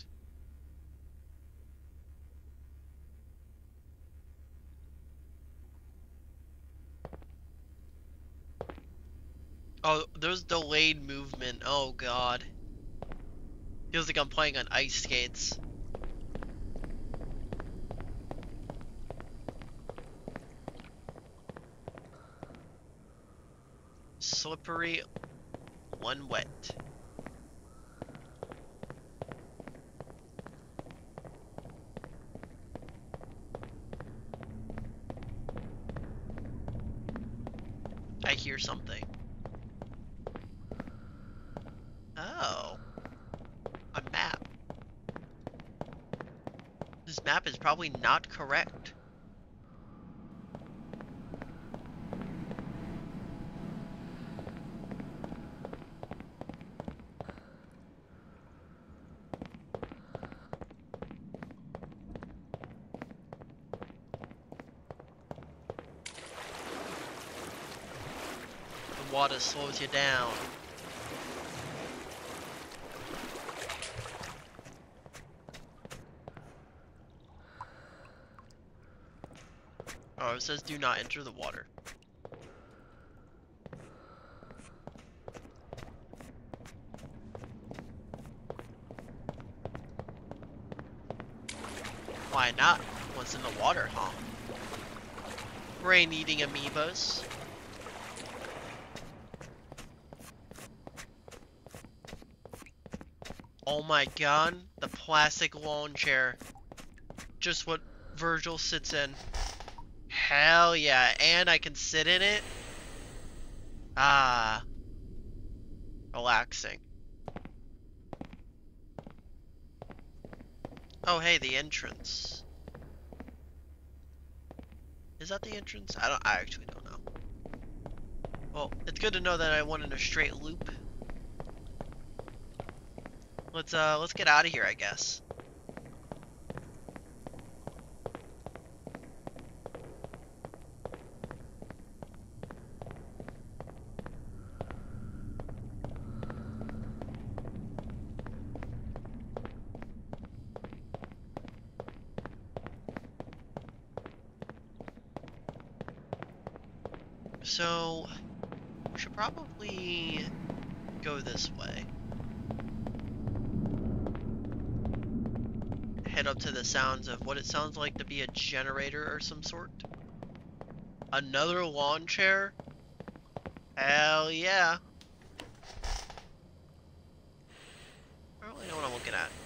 Oh, there's delayed movement. Oh god. Feels like I'm playing on ice skates. Slippery, one wet. I hear something. Oh. A map. This map is probably not correct. The water slows you down. Oh, it says do not enter the water. Why not? What's in the water, huh? Brain-eating amoebas. Oh my god, the plastic lawn chair. Just what Virgil sits in. Hell yeah, and I can sit in it? Ah. Relaxing. Oh hey, the entrance. Is that the entrance? I don't I actually don't know. Well, it's good to know that I went in a straight loop. Let's uh let's get out of here, I guess. So, we should probably go this way. Head up to the sounds of what it sounds like to be a generator or some sort. Another lawn chair? Hell yeah. I don't really know what I'm looking at.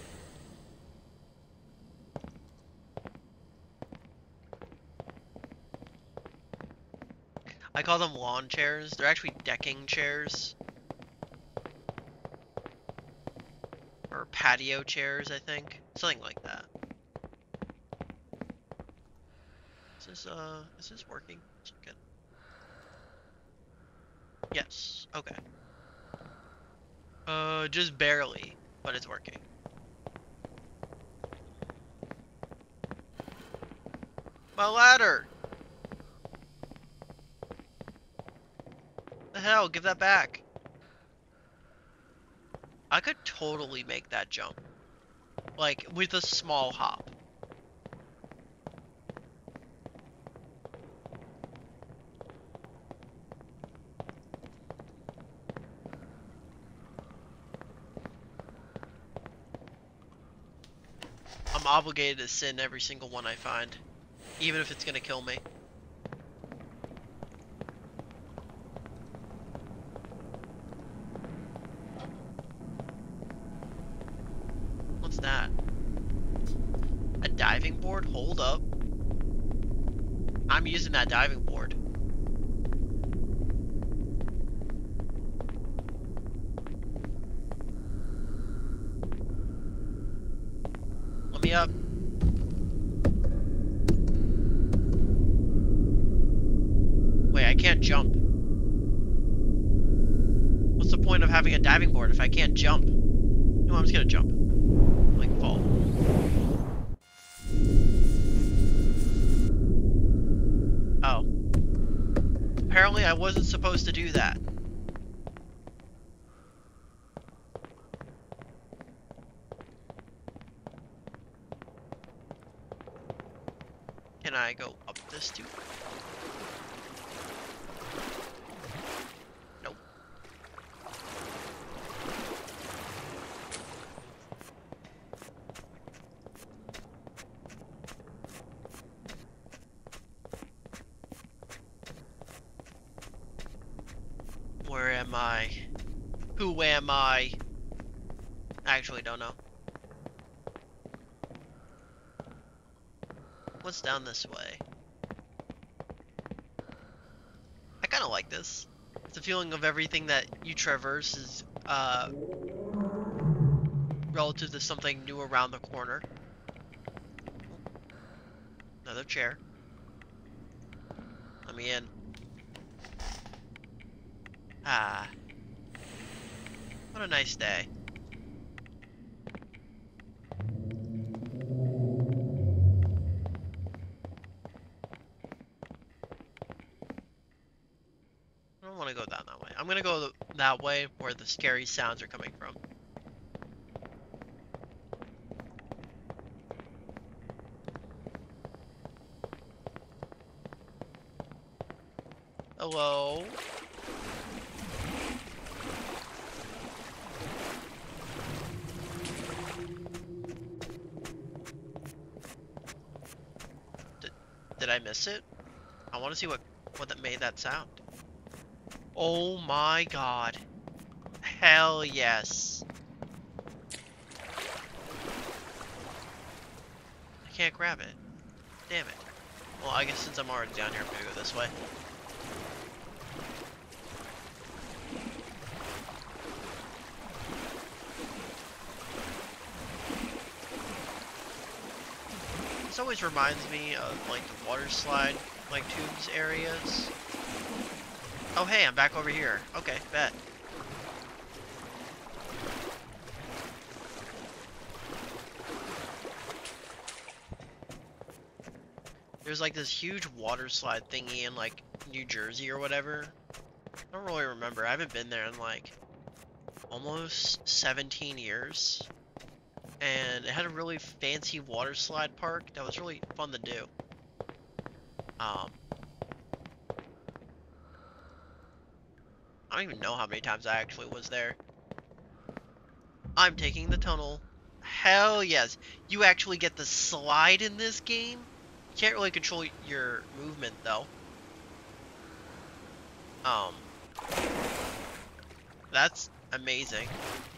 I call them lawn chairs. They're actually decking chairs. Or patio chairs, I think. Something like that. Is this, uh, is this working? Good. Yes, okay. Uh, just barely, but it's working. My ladder! The hell, give that back. I could totally make that jump. Like, with a small hop. I'm obligated to sin every single one I find. Even if it's gonna kill me. What's that? A diving board? Hold up. I'm using that diving board. Let me up. Wait, I can't jump. What's the point point of having a diving board if I can't jump? No, I'm just gonna jump. Like, fall. Oh. Apparently I wasn't supposed to do that. Can I go up this too? Nope. Where am I? Who am I? I actually don't know. What's down this way? I kind of like this. It's a feeling of everything that you traverse is uh, relative to something new around the corner. Another chair. Let me in. Ah. What a nice day. I don't want to go down that way. I'm gonna go that way where the scary sounds are coming from. Hello? Did, did I miss it? I want to see what, what that made that sound. Oh my god. Hell yes. I can't grab it. Damn it. Well, I guess since I'm already down here, I'm gonna go this way. This always reminds me of like the water slide, like tubes areas. Oh hey, I'm back over here. Okay, bet. There's like this huge water slide thingy in like New Jersey or whatever. I don't really remember. I haven't been there in like almost seventeen years. And it had a really fancy water slide park that was really fun to do. Um, I don't even know how many times I actually was there. I'm taking the tunnel. Hell yes. You actually get to slide in this game? You can't really control your movement though. Um, that's amazing.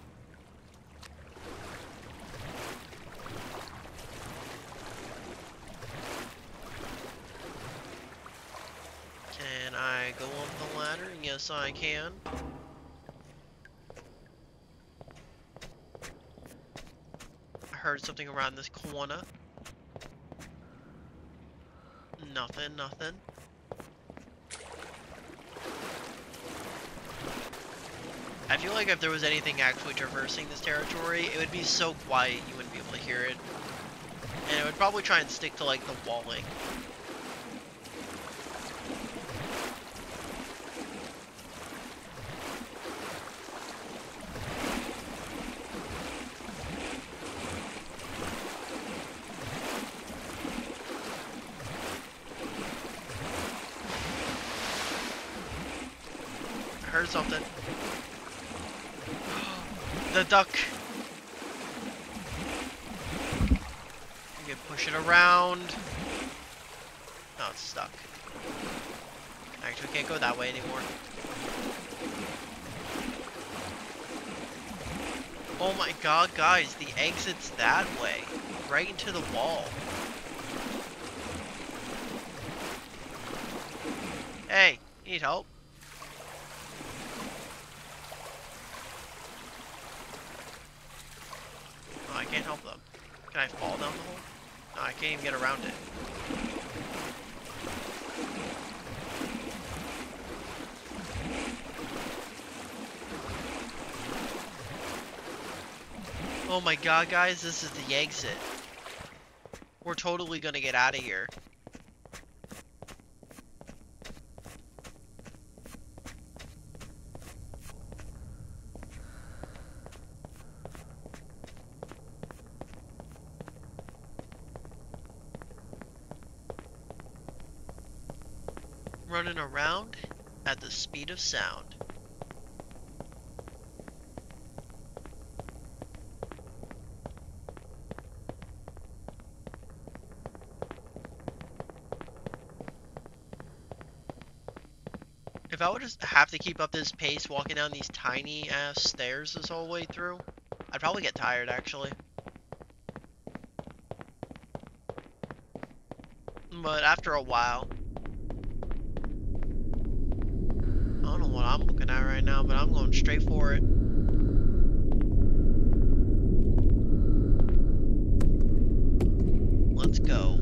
Can I go up the ladder? Yes, I can. I heard something around this corner. Nothing, nothing. I feel like if there was anything actually traversing this territory, it would be so quiet you wouldn't be able to hear it. And it would probably try and stick to like the walling. I heard something. The duck. You can push it around. No, it's stuck. Actually, we can't go that way anymore. Oh my god, guys, the exit's that way. Right into the wall. Hey, you need help? Oh, I can't help them. Can I fall down the hole? No, I can't even get around it. Oh my god, guys, this is the exit. We're totally gonna get out of here. Running around at the speed of sound. If I would just have to keep up this pace walking down these tiny ass stairs this whole way through, I'd probably get tired actually. But after a while, I don't know what I'm looking at right now, but I'm going straight for it. Let's go.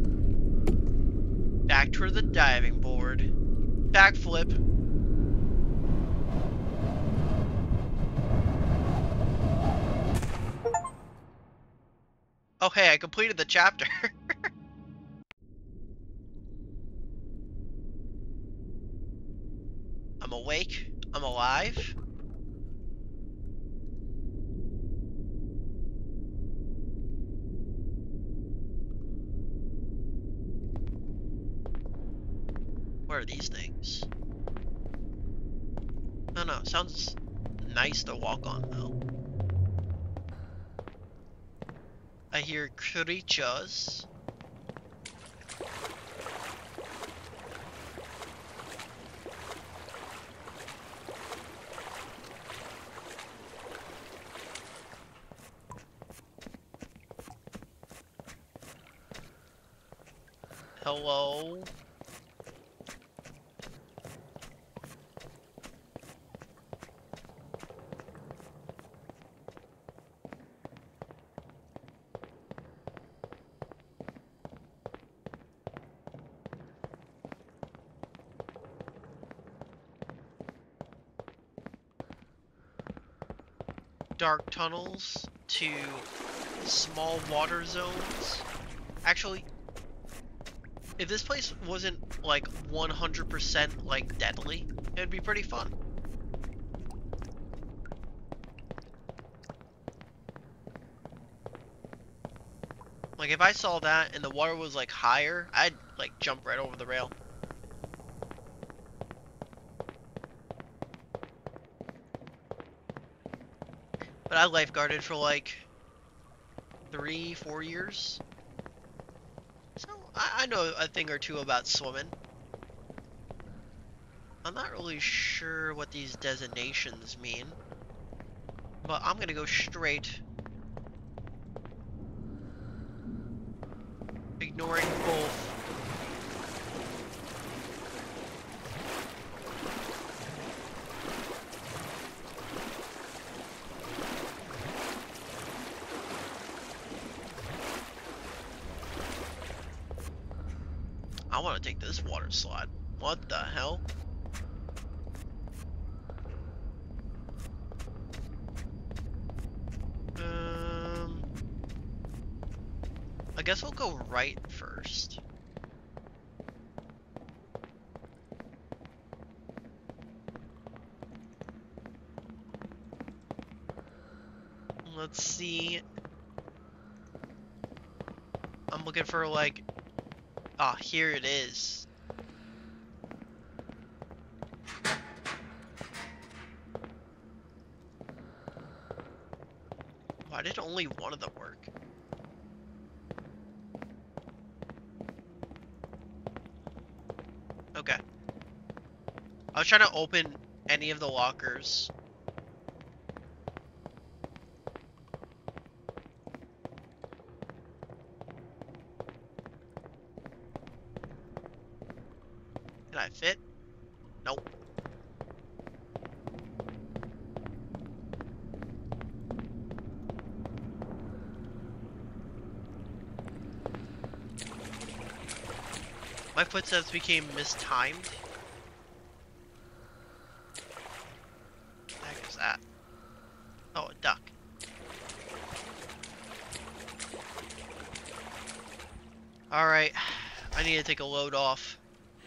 Back toward the diving board. Backflip. Oh hey, I completed the chapter. I'm awake. I'm alive. What are these things? No, no, sounds nice to walk on though. I hear creatures. Hello? Dark tunnels to small water zones. Actually, if this place wasn't like one hundred percent like deadly, it'd be pretty fun. Like if I saw that and the water was like higher, I'd like jump right over the rail. But I lifeguarded for like three, four years. So I, I know a thing or two about swimming. I'm not really sure what these designations mean, but I'm gonna go straight, ignoring both. I want to take this water slide. What the hell? Um, I guess we'll go right first. Let's see. I'm looking for like, ah, oh, here it is. Why did only one of them work? Okay. I was trying to open any of the lockers. Can I fit? Nope. My footsteps became mistimed. What the heck is that? Oh, a duck. Alright, I need to take a load off.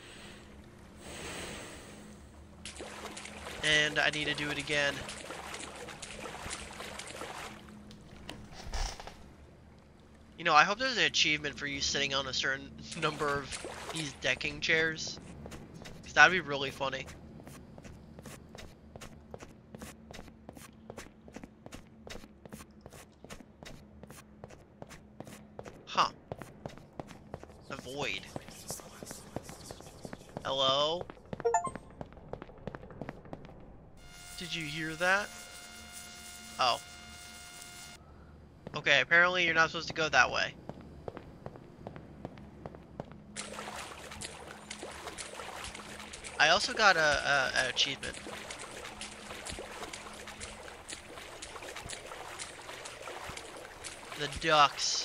And I need to do it again. You know, I hope there's an achievement for you sitting on a certain number of these decking chairs. Because that'd be really funny. Huh. A void. Hello? Did you hear that? Oh. Okay, apparently you're not supposed to go that way. I also got a, a, a achievement. The ducks.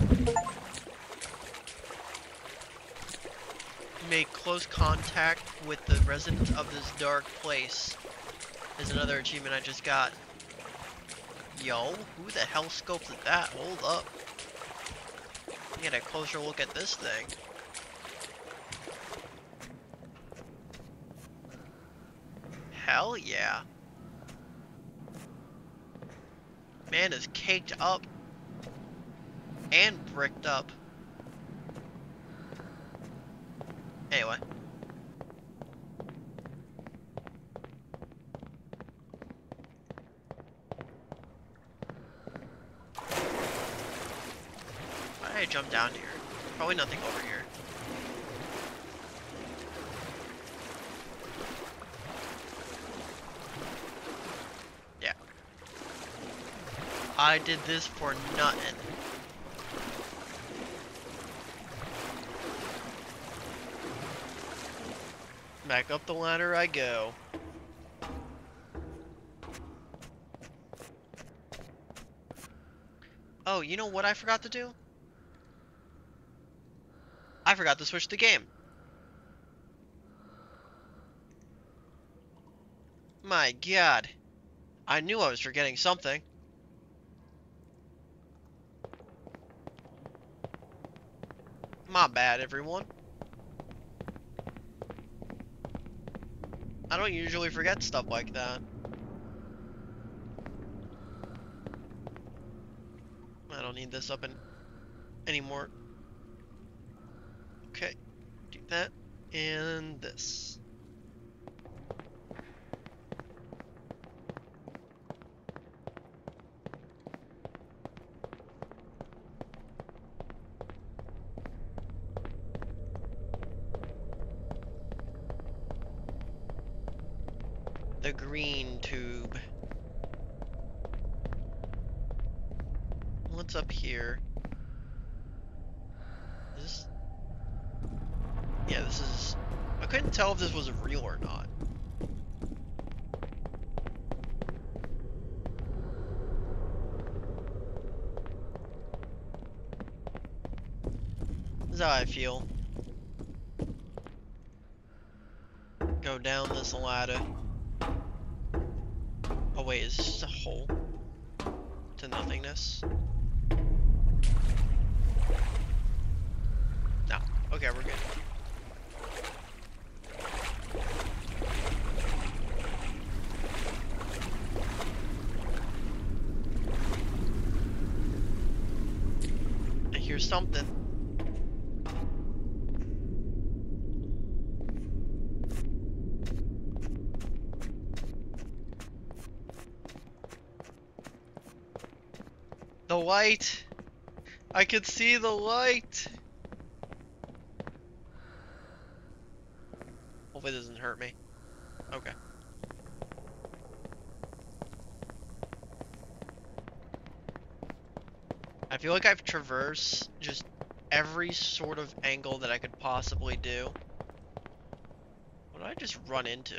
Make close contact with the residents of this dark place. Is another achievement I just got. Yo, who the hell scoped at that? Hold up. Get a closer look at this thing. Hell yeah. Man is caked up. And bricked up. Anyway. Why did I jump down here? Probably nothing over here. Yeah. I did this for nothing. Back up the ladder I go. Oh, you know what I forgot to do? I forgot to switch the game. My God. I knew I was forgetting something. My bad, everyone. I don't usually forget stuff like that. I don't need this up in anymore. Okay, do that and this. The green tube. What's up here? Is this... Yeah, this is... I couldn't tell if this was real or not. This is how I feel. Go down this ladder. Oh wait, is this just a hole to nothingness? No. Okay, we're good. I hear something. The light! I could see the light! Hopefully it doesn't hurt me. Okay. I feel like I've traversed just every sort of angle that I could possibly do. What did I just run into?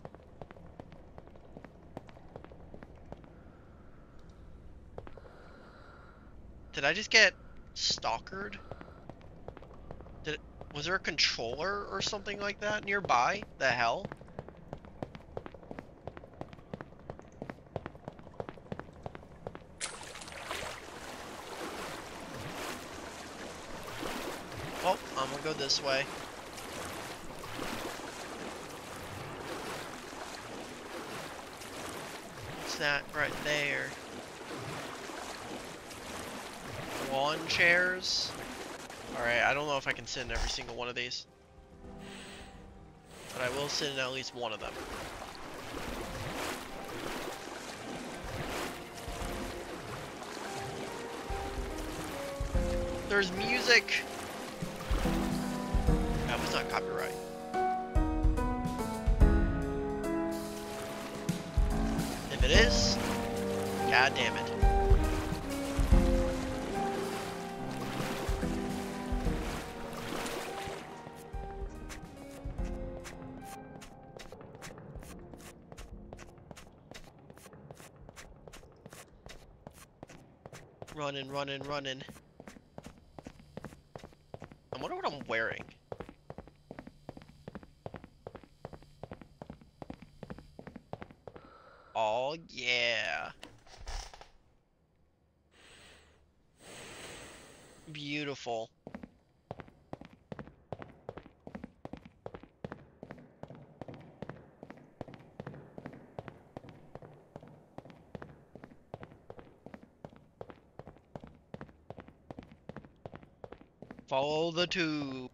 Did I just get stalkered? Did it, was there a controller or something like that nearby? The hell? Oh, I'm gonna go this way. What's that right there? Lawn chairs. Alright, I don't know if I can sit in every single one of these. But I will sit in at least one of them. There's music! That was not copyright. If it is, god damn it. Running, running, running. I wonder what I'm wearing. Oh, yeah. Beautiful. Follow the tube.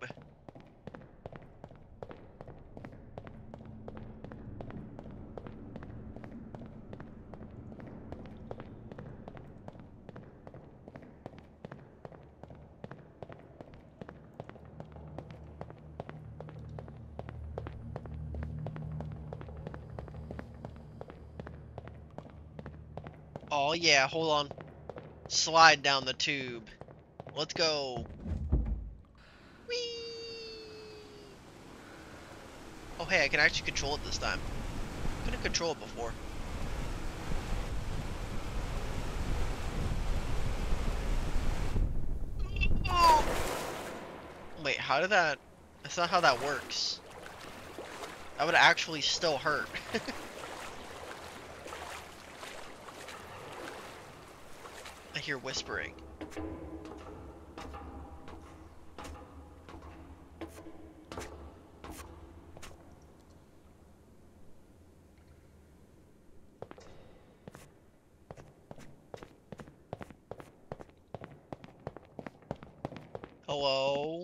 Oh yeah, hold on. Slide down the tube. Let's go. Whee! Oh hey, I can actually control it this time. Couldn't control it before. Oh! Wait, how did that... That's not how that works. That would actually still hurt. I hear whispering. Hello?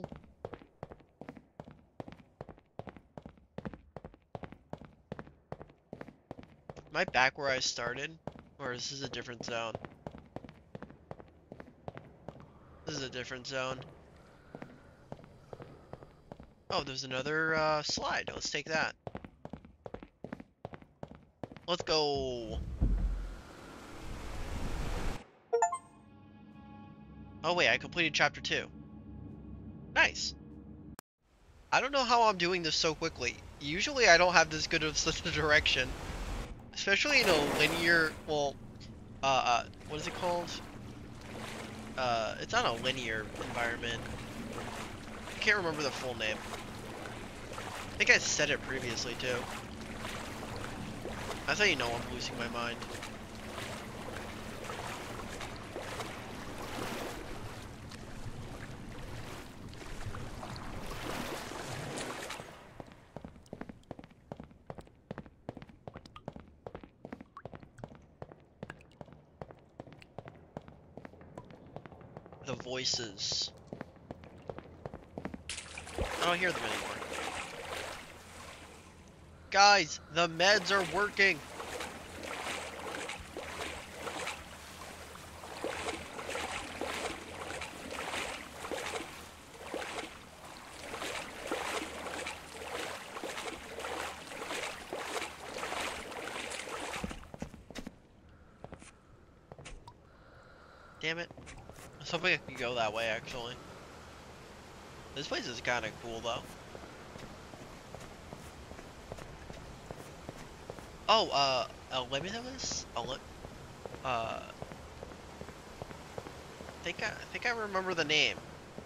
Am I back where I started? Or is this a different zone? This is a different zone. Oh, there's another uh, slide. Let's take that. Let's go. Oh wait, I completed chapter two. Nice. I don't know how I'm doing this so quickly. Usually I don't have this good of such a direction. Especially in a linear, well, uh, uh, what is it called? Uh, it's not a linear environment. I can't remember the full name. I think I said it previously too. That's how you know I'm losing my mind. The voices. I don't hear them anymore. Guys, the meds are working. Damn it. I was hoping I could go that way, actually. This place is kind of cool, though. Oh, uh, Eliminus? Ele uh, I think I, I think I remember the name.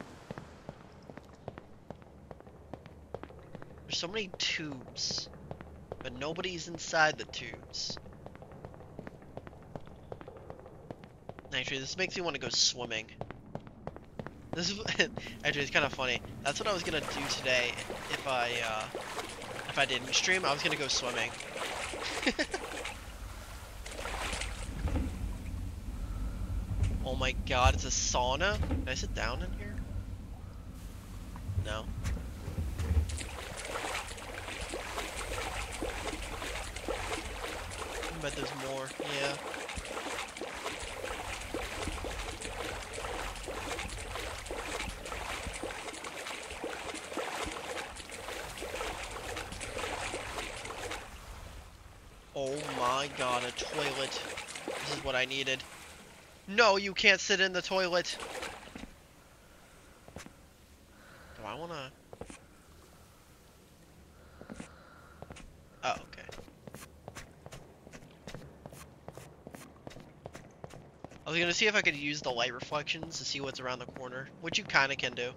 There's so many tubes, but nobody's inside the tubes. Actually, this makes me want to go swimming. This is actually it's kind of funny. That's what I was gonna do today if I uh, if I didn't stream. I was gonna go swimming. Oh my god, it's a sauna? Can I sit down in here? No. I bet there's more. Yeah. Oh my god, a toilet. This is what I needed. No, you can't sit in the toilet. Do I wanna... Oh, okay. I was gonna see if I could use the light reflections to see what's around the corner, which you kinda can do.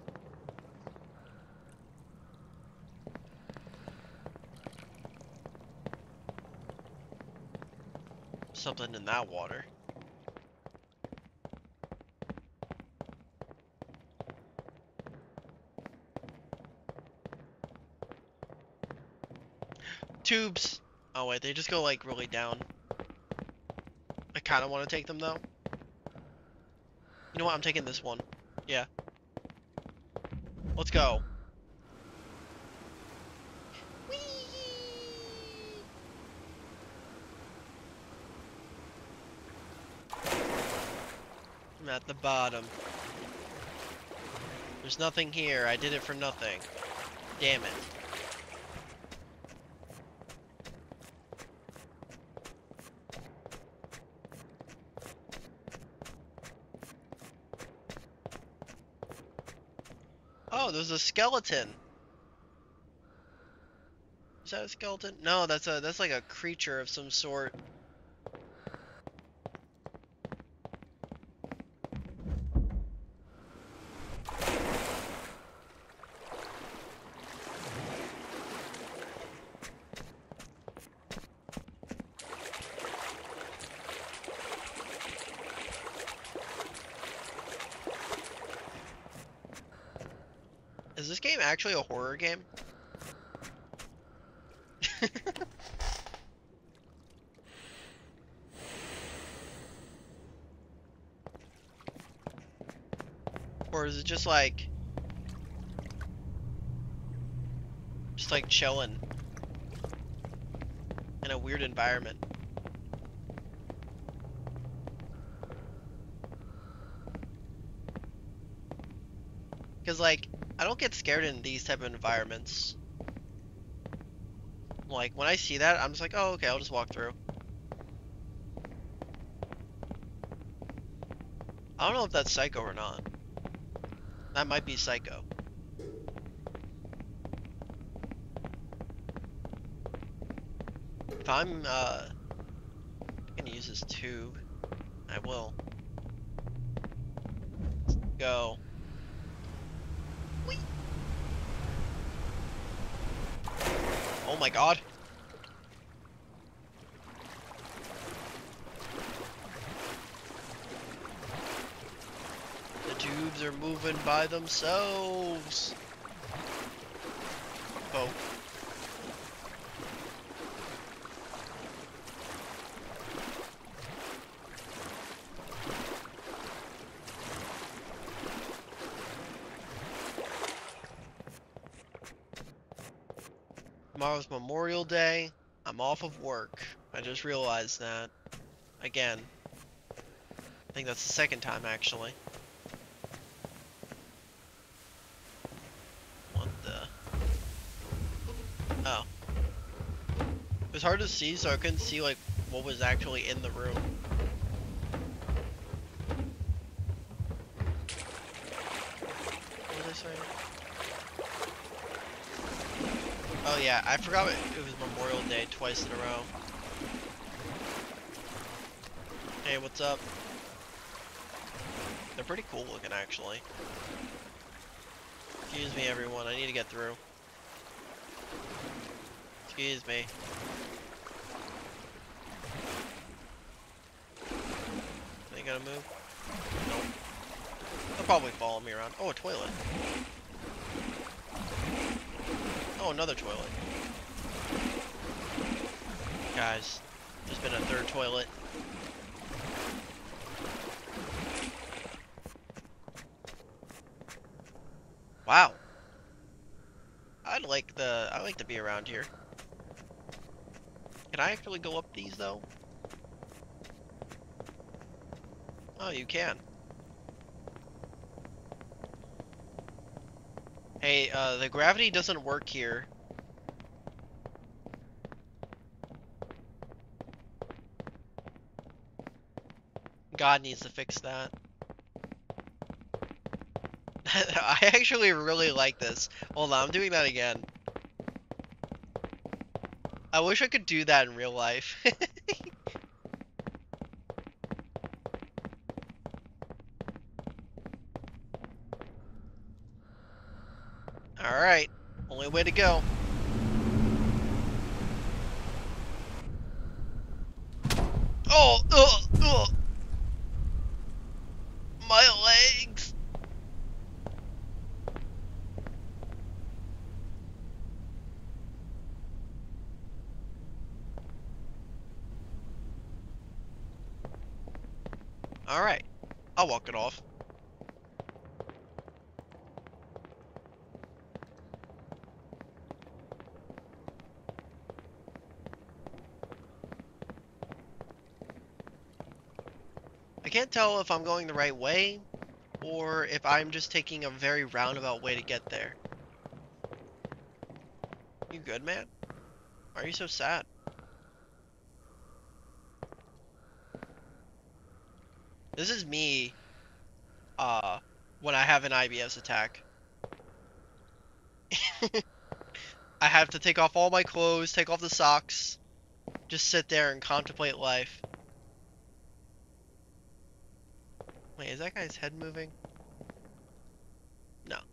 Something in that water. Tubes. Oh wait, they just go like really down. I kind of want to take them though. You know what? I'm taking this one. Yeah. Let's go. Whee! I'm at the bottom. There's nothing here. I did it for nothing. Damn it. Oh, there's a skeleton. Is that a skeleton? No, that's a that's like a creature of some sort. Is this game actually a horror game? Or is it just like... Just like chilling in a weird environment? Because like, I don't get scared in these type of environments. Like, when I see that, I'm just like, oh, okay, I'll just walk through. I don't know if that's Psycho or not. That might be Psycho. If I'm, uh, gonna use this tube, I will. Let's go. Whee! Oh my god. The tubes are moving by themselves. Oh. Tomorrow's Memorial Day. I'm off of work. I just realized that. Again. I think that's the second time, actually. What the... Oh. It was hard to see, so I couldn't see, like, what was actually in the room. What was I saying? Oh yeah, I forgot it, it was Memorial Day twice in a row. Hey, what's up? They're pretty cool looking, actually. Excuse me, everyone, I need to get through. Excuse me. They gotta move? Nope. Probably follow me around. Oh, a toilet. Oh, another toilet. Guys, there's been a third toilet. Wow. I'd like the I like to be around here. Can I actually go up these though? Oh, you can. Hey, uh, the gravity doesn't work here. God needs to fix that. I actually really like this. Hold on, I'm doing that again. I wish I could do that in real life. Alright, only way to go. Oh, ugh, ugh. My legs. Alright, I'll walk it off. I can't tell if I'm going the right way, or if I'm just taking a very roundabout way to get there. You good, man? Why are you so sad? This is me, uh, when I have an I B S attack. I have to take off all my clothes, take off the socks, just sit there and contemplate life. Wait, is that guy's head moving? No.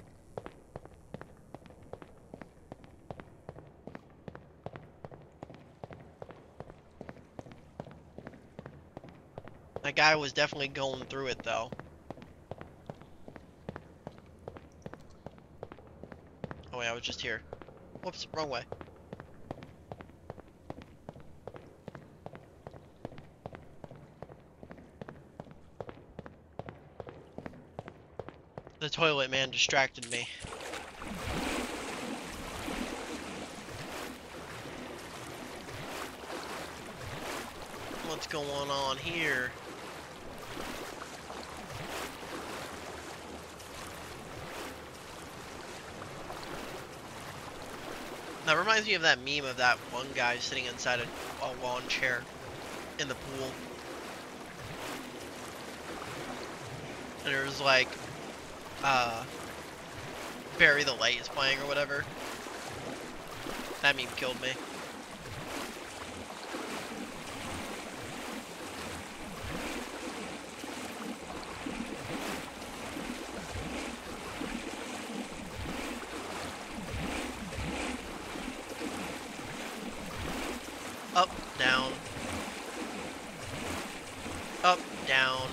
That guy was definitely going through it, though. Oh wait, I was just here. Whoops, wrong way. The toilet man distracted me. What's going on here? That reminds me of that meme of that one guy sitting inside a, a lawn chair in the pool. And there was like, uh, Bury the Light is playing or whatever. That meme killed me. Up, down. Up, down.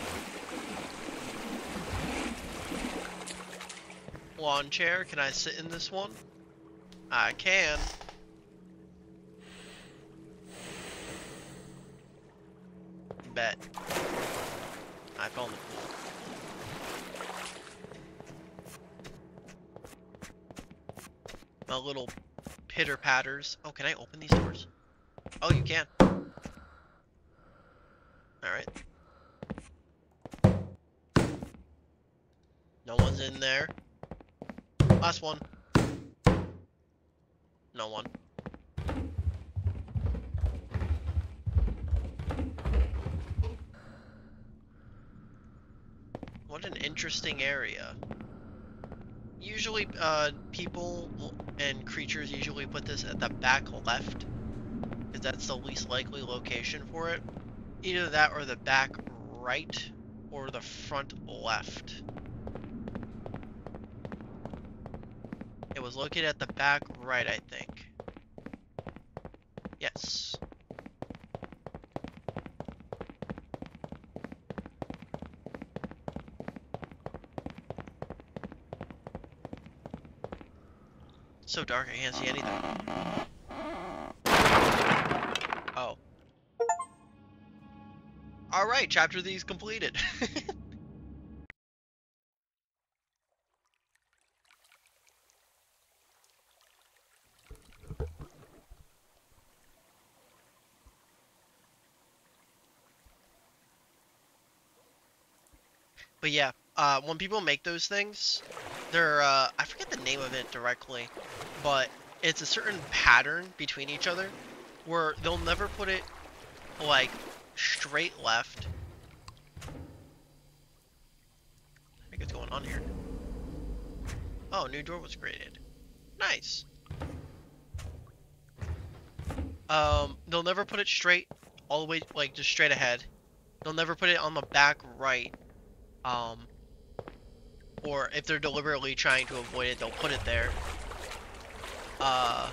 Lawn chair, can I sit in this one? I can. Bet. I fell in the pool. My little pitter patters. Oh, can I open these doors? Oh, you can. Alright. No one's in there. Last one. No one. What an interesting area. Usually, uh, people and creatures usually put this at the back left, because that's the least likely location for it. Either that or the back right, or the front left. It was located at the back right, I think. Yes. It's so dark I can't see anything. Oh. Alright, chapter three is completed. But yeah, uh, when people make those things, they're, uh, I forget the name of it directly, but it's a certain pattern between each other where they'll never put it, like, straight left. I think what's going on here. Oh, new door was created. Nice. Um, they'll never put it straight, all the way, like, just straight ahead. They'll never put it on the back right. Um, or if they're deliberately trying to avoid it, they'll put it there. Uh,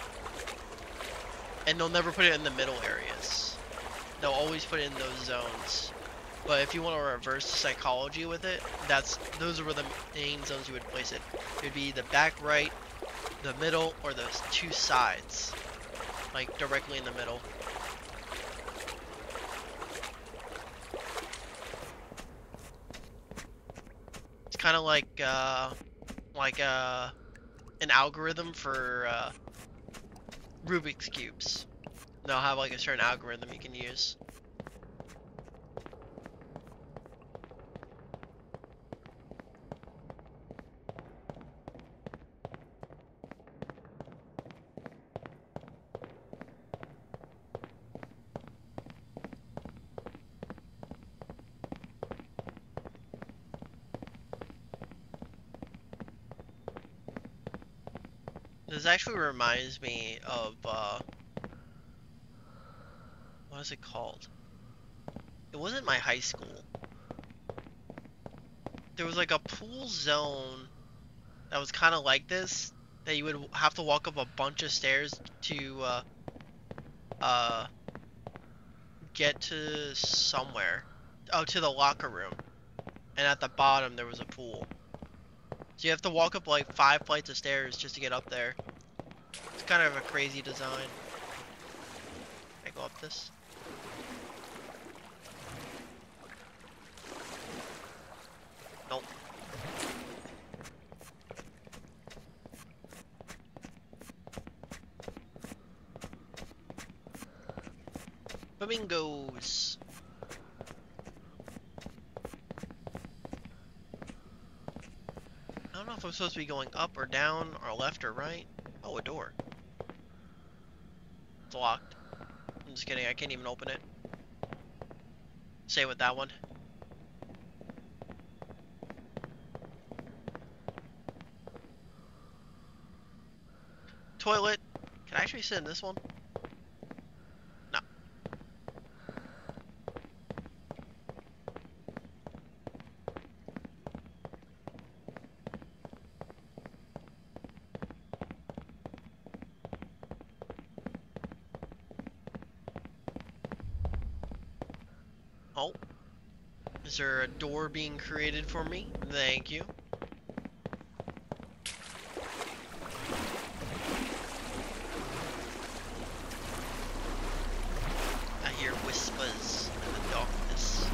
and they'll never put it in the middle areas. They'll always put it in those zones. But if you want to reverse the psychology with it, that's those are where the main zones you would place it. It would be the back right, the middle, or those two sides. Like directly in the middle. It's kind of like uh, like uh, an algorithm for uh, Rubik's cubes. They'll have like a certain algorithm you can use. This actually reminds me of, uh, what is it called? It wasn't my high school. There was like a pool zone that was kind of like this, that you would have to walk up a bunch of stairs to, uh, uh, get to somewhere. Oh, to the locker room. And at the bottom there was a pool. So you have to walk up like five flights of stairs just to get up there. It's kind of a crazy design. Can I go up this? Nope. Flamingos. I don't know if I'm supposed to be going up or down or left or right. Oh, a door. It's locked. I'm just kidding, I can't even open it. Same with that one. Toilet. Can I actually sit in this one? No. Oh. Is there a door being created for me? Thank you. I hear whispers in the darkness.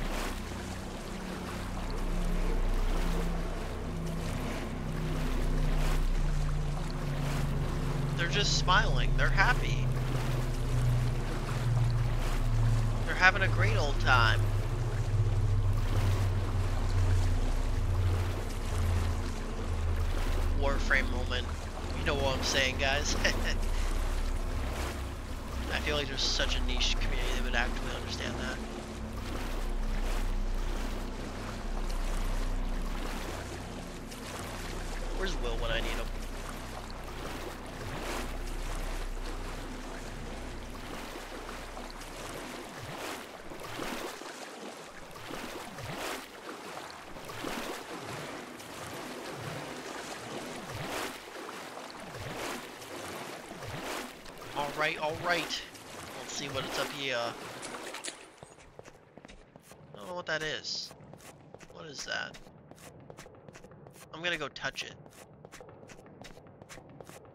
They're just smiling. They're happy. They're having a great old time. Warframe moment. You know what I'm saying, guys. I feel like there's such a niche community that would actually understand that. Where's Will when I need him? Alright, alright. Let's see what it's up here. I don't know what that is. What is that? I'm gonna go touch it.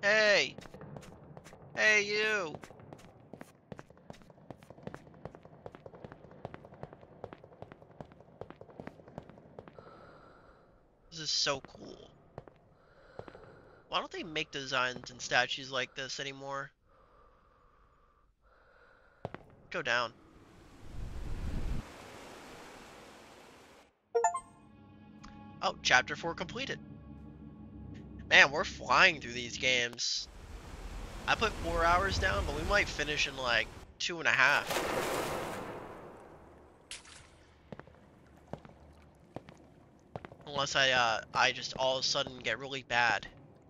Hey! Hey, you! This is so cool. Why don't they make designs and statues like this anymore? Go down. Oh, chapter four completed. Man, we're flying through these games. I put four hours down, but we might finish in like two and a half. Unless I, uh, I just all of a sudden get really bad.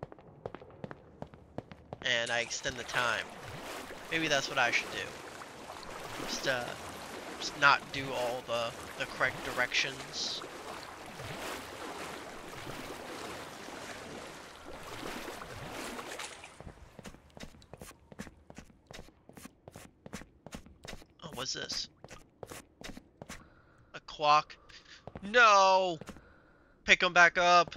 And I extend the time. Maybe that's what I should do. Just, uh, just not do all the, the correct directions. Oh, what's this? A clock? No! Pick them back up.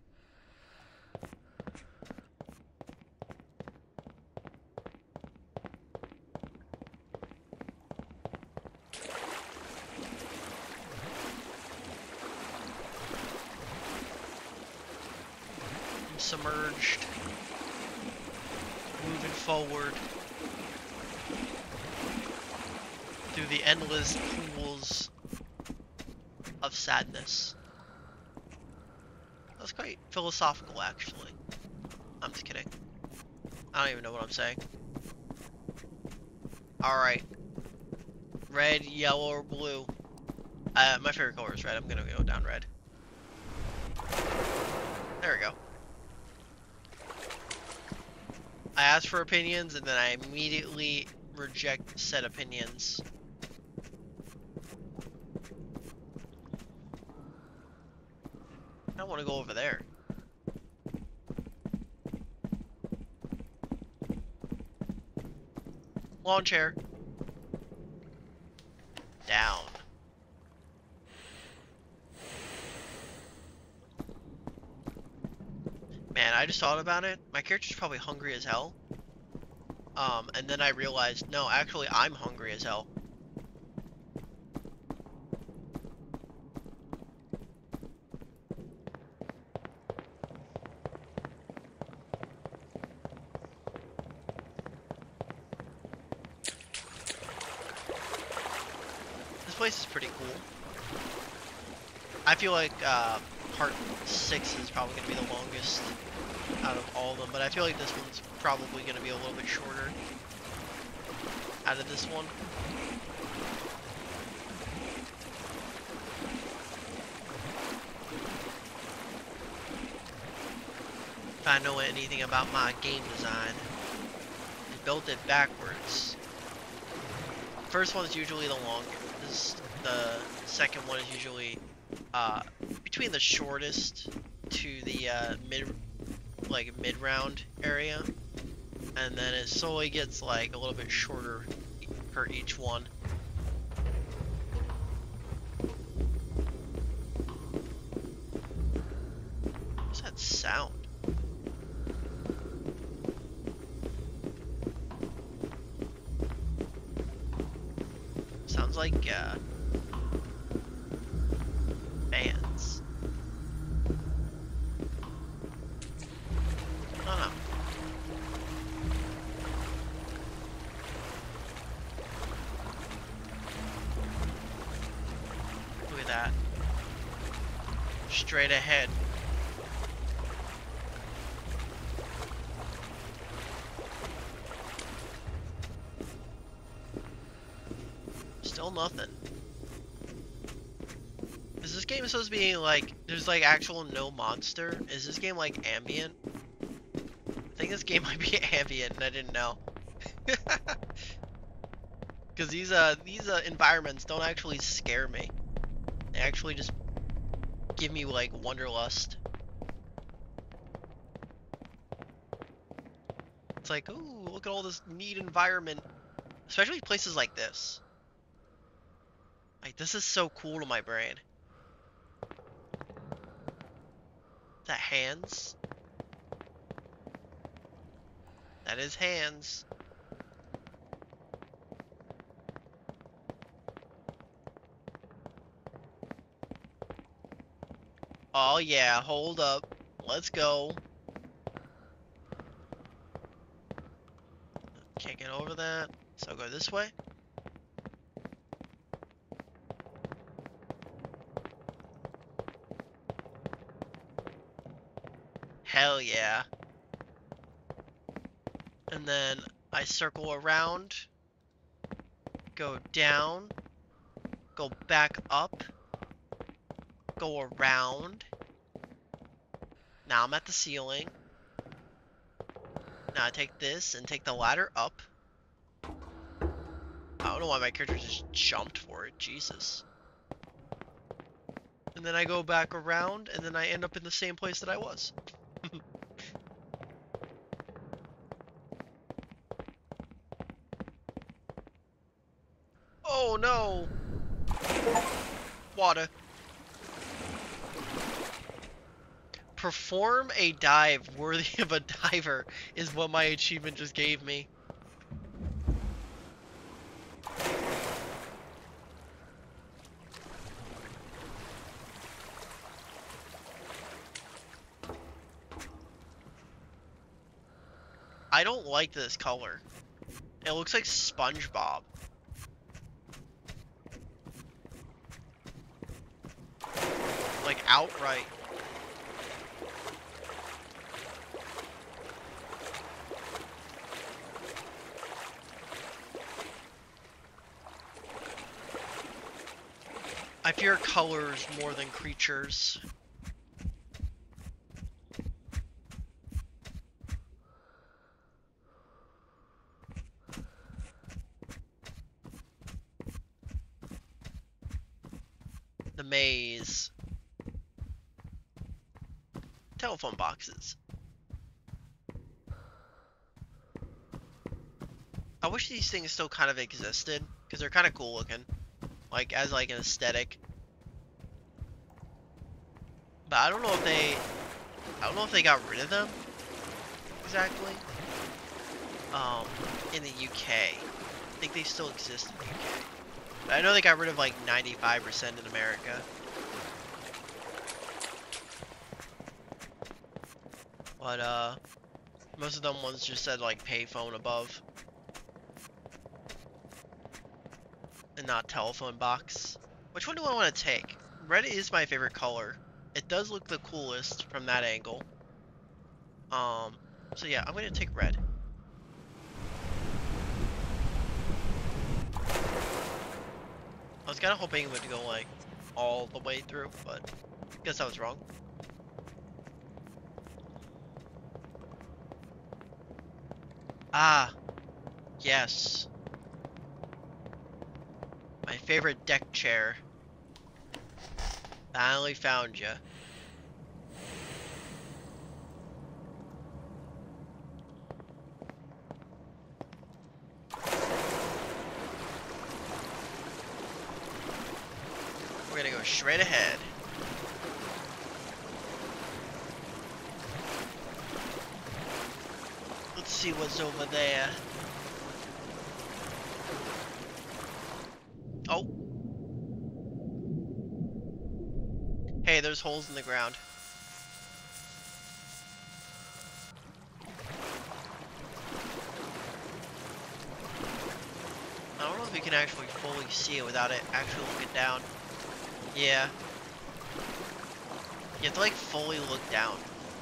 I'm submerged. Moving forward. Through the endless pools of sadness. That's quite philosophical, actually. I'm just kidding. I don't even know what I'm saying. Alright. Red, yellow, or blue? Uh, my favorite color is red. I'm gonna go down red. There we go. I ask for opinions, and then I immediately reject said opinions. I don't want to go over there. Lawn chair. Down. Man, I just thought about it. My character's probably hungry as hell. Um, and then I realized, no, actually, I'm hungry as hell. This place is pretty cool. I feel like uh, part six is probably going to be the longest out of all of them, but I feel like this one's probably going to be a little bit shorter out of this one. If I know anything about my game design, I built it backwards. First one is usually the longest. The second one is usually uh, between the shortest to the uh, mid, like mid round area, and then it slowly gets like a little bit shorter for each one. What's that sound? Sounds like uh, fans. Oh no. Look at that. Straight ahead. Still nothing. Is this game supposed to be like, there's like actual no monster? Is this game like ambient? I think this game might be ambient and I didn't know. Because these uh these uh environments don't actually scare me. They actually just give me like wanderlust. It's like, ooh, look at all this neat environment. Especially places like this. Like, this is so cool to my brain. Is that hands? That is hands. Oh yeah, hold up. Let's go. Can't get over that, so I'll go this way. Hell yeah. And then I circle around, go down, go back up, go around. Now I'm at the ceiling. Now I take this and take the ladder up. I don't know why my character just jumped for it, Jesus. And then I go back around, and then I end up in the same place that I was. Oh no! Water. Perform a dive worthy of a diver is what my achievement just gave me. I don't like this color. It looks like SpongeBob. Like outright. I fear colors more than creatures. The maze. Telephone boxes. I wish these things still kind of existed, because they're kind of cool looking. Like, as like an aesthetic. But I don't know if they... I don't know if they got rid of them. Exactly. Um, in the U K. I think they still exist in the U K. But I know they got rid of like ninety-five percent in America. But, uh... most of them ones just said like payphone above. And not telephone box. Which one do I want to take? Red is my favorite color. It does look the coolest from that angle. Um, so yeah, I'm going to take red. I was kind of hoping it would go like all the way through, but I guess I was wrong. Ah, yes. My favorite deck chair. Finally found ya. We're gonna go straight ahead. Let's see what's over there. Oh. Hey, there's holes in the ground. I don't know if you can actually fully see it without it actually looking down. Yeah. You have to like fully look down.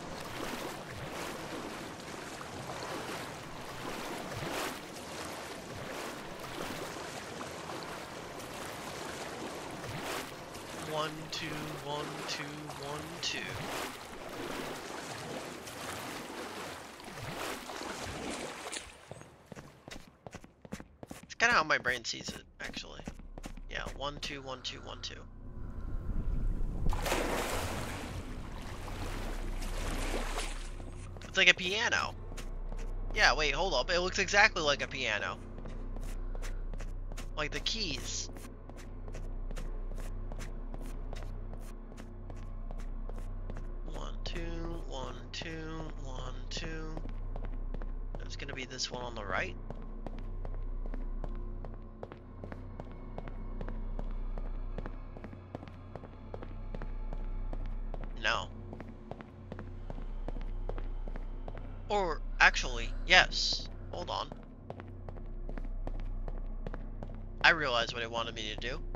One, two, one, two, one, two. It's kind of how my brain sees it, actually. Yeah, one, two, one, two, one, two. It's like a piano. Yeah, wait, hold up. It looks exactly like a piano. Like the keys. gonna be this one on the right. No. Or, actually, yes. Hold on. I realized what it wanted me to do.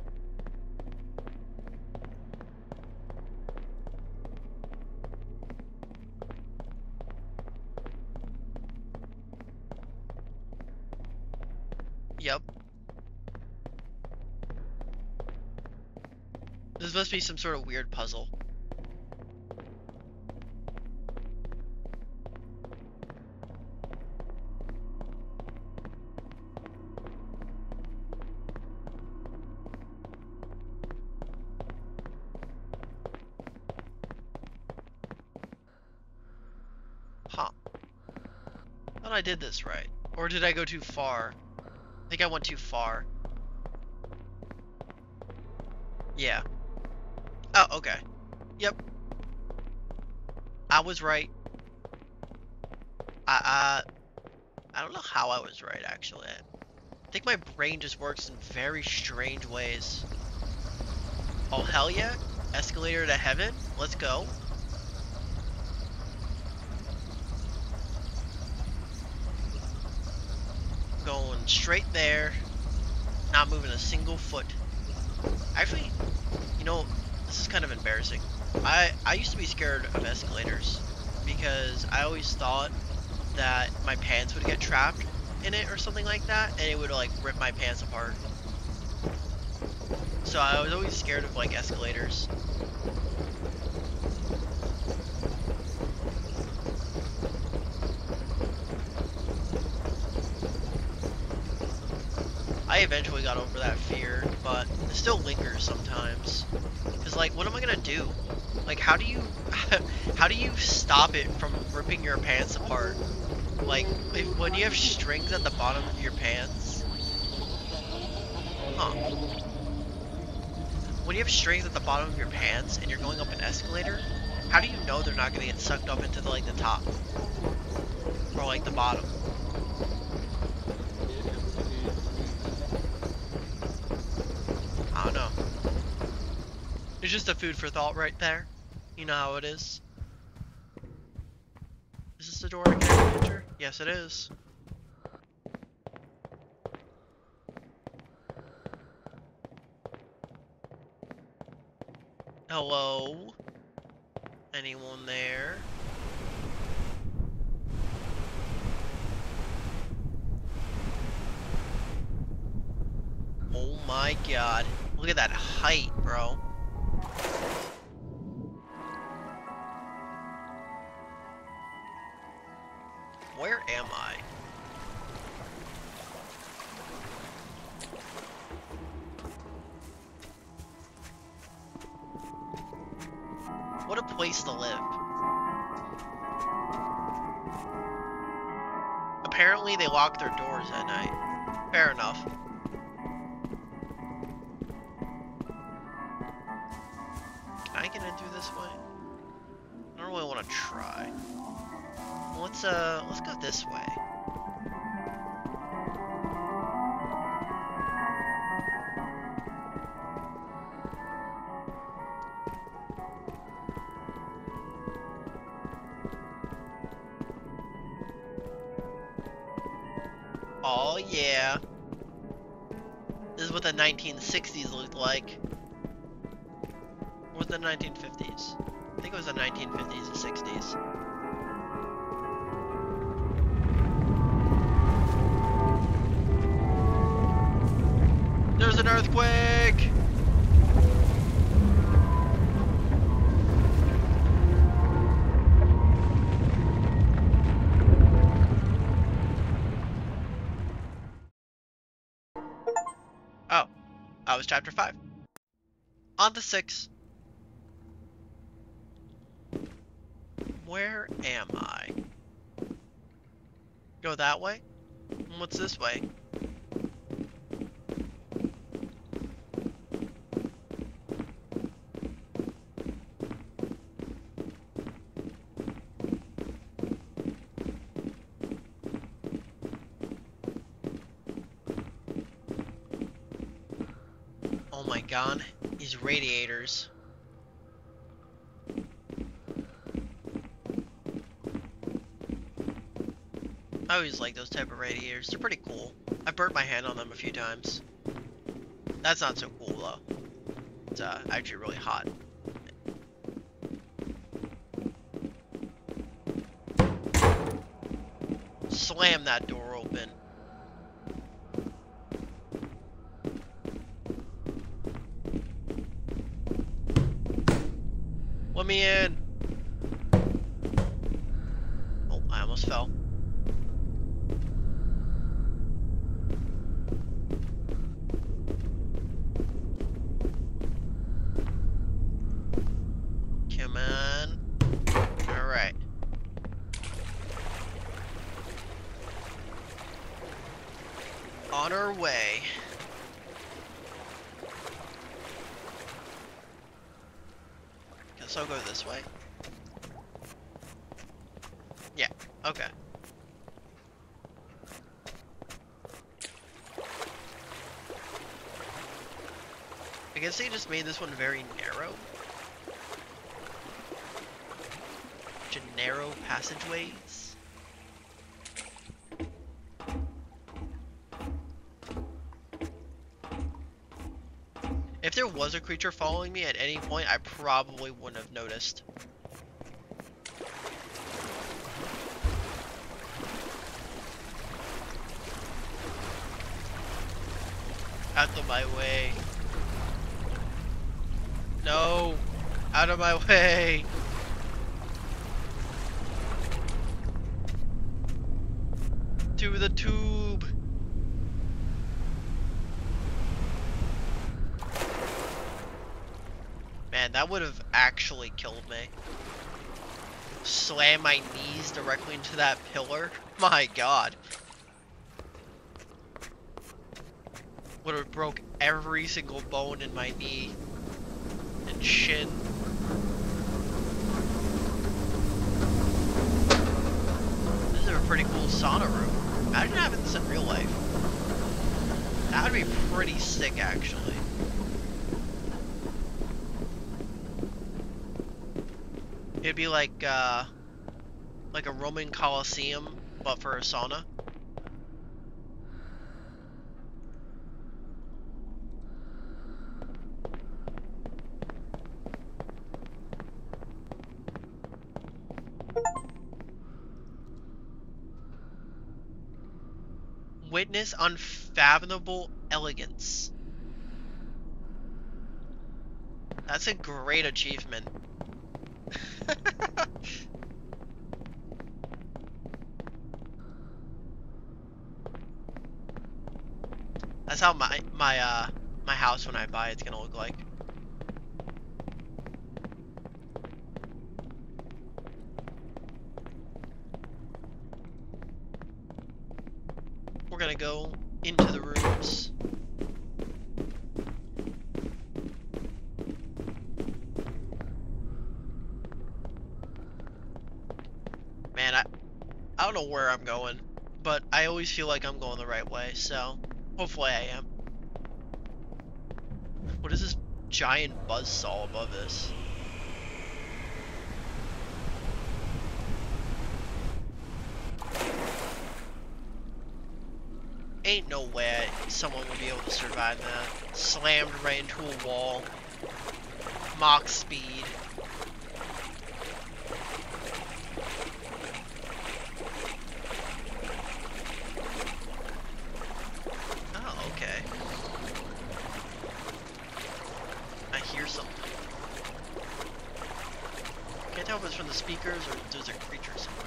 Yep. This must be some sort of weird puzzle. Huh. I thought I did this right. Or did I go too far? I think I went too far. Yeah. Oh, okay. Yep. I was right. I, uh, I don't know how I was right, actually. I think my brain just works in very strange ways. Oh, hell yeah. Escalator to heaven. Let's go. Going straight there. Not moving a single foot. Actually, you know, this is kind of embarrassing. I, I used to be scared of escalators because I always thought that my pants would get trapped in it or something like that, and it would like rip my pants apart. So I was always scared of like escalators. I eventually got over that fear, but it still lingers sometimes. Cause like, what am I gonna do? Like, how do you, how do you stop it from ripping your pants apart? Like, if, when you have strings at the bottom of your pants? Huh. When you have strings at the bottom of your pants and you're going up an escalator, how do you know they're not gonna get sucked up into the, like the top? Or like the bottom? I don't know. It's just a food for thought right there. You know how it is. Is this the door I can enter? Yes, it is. Hello? Anyone there? Oh my god. Look at that height, bro. Where am I? What a place to live. Apparently they lock their doors at night. Fair enough. Can I get in through this way? I don't really want to try. Let's uh, let's go this way. Oh yeah. This is what the nineteen sixties looked like. Or was it the nineteen fifties? I think it was the nineteen fifties and sixties. There's an earthquake! Oh, that was chapter five. On to six. Where am I? Go that way? What's this way? my god, these radiators. I always like those type of radiators. They're pretty cool. I burnt my hand on them a few times. That's not so cool though. It's uh, actually really hot. Slam that door open. Let me in. Oh, I almost fell. Come on. All right. On our way. Guess I'll go this way. Yeah, okay. I guess they just made this one very narrow. Bunch of narrow passageways. If there was a creature following me at any point, I probably wouldn't have noticed. Out of my way. No! Out of my way! To the tube! Man, that would have actually killed me. Slam my knees directly into that pillar? My god. Would have broke every single bone in my knee and shin. This is a pretty cool sauna room. Imagine having this in real life. That would be pretty sick, actually. It'd be like, uh, like a Roman Colosseum, but for a sauna. Witness unfathomable elegance. That's a great achievement. That's how my my uh my house when I buy it's gonna look like. We're gonna go into the rooms. Man, I I don't know where I'm going, but I always feel like I'm going the right way, so hopefully I am. What is this giant buzzsaw above this? Ain't no way someone would be able to survive that. Slammed right into a wall. Mach speed. Oh, okay. I hear something. Can't tell if it's from the speakers or if there's a creature somewhere.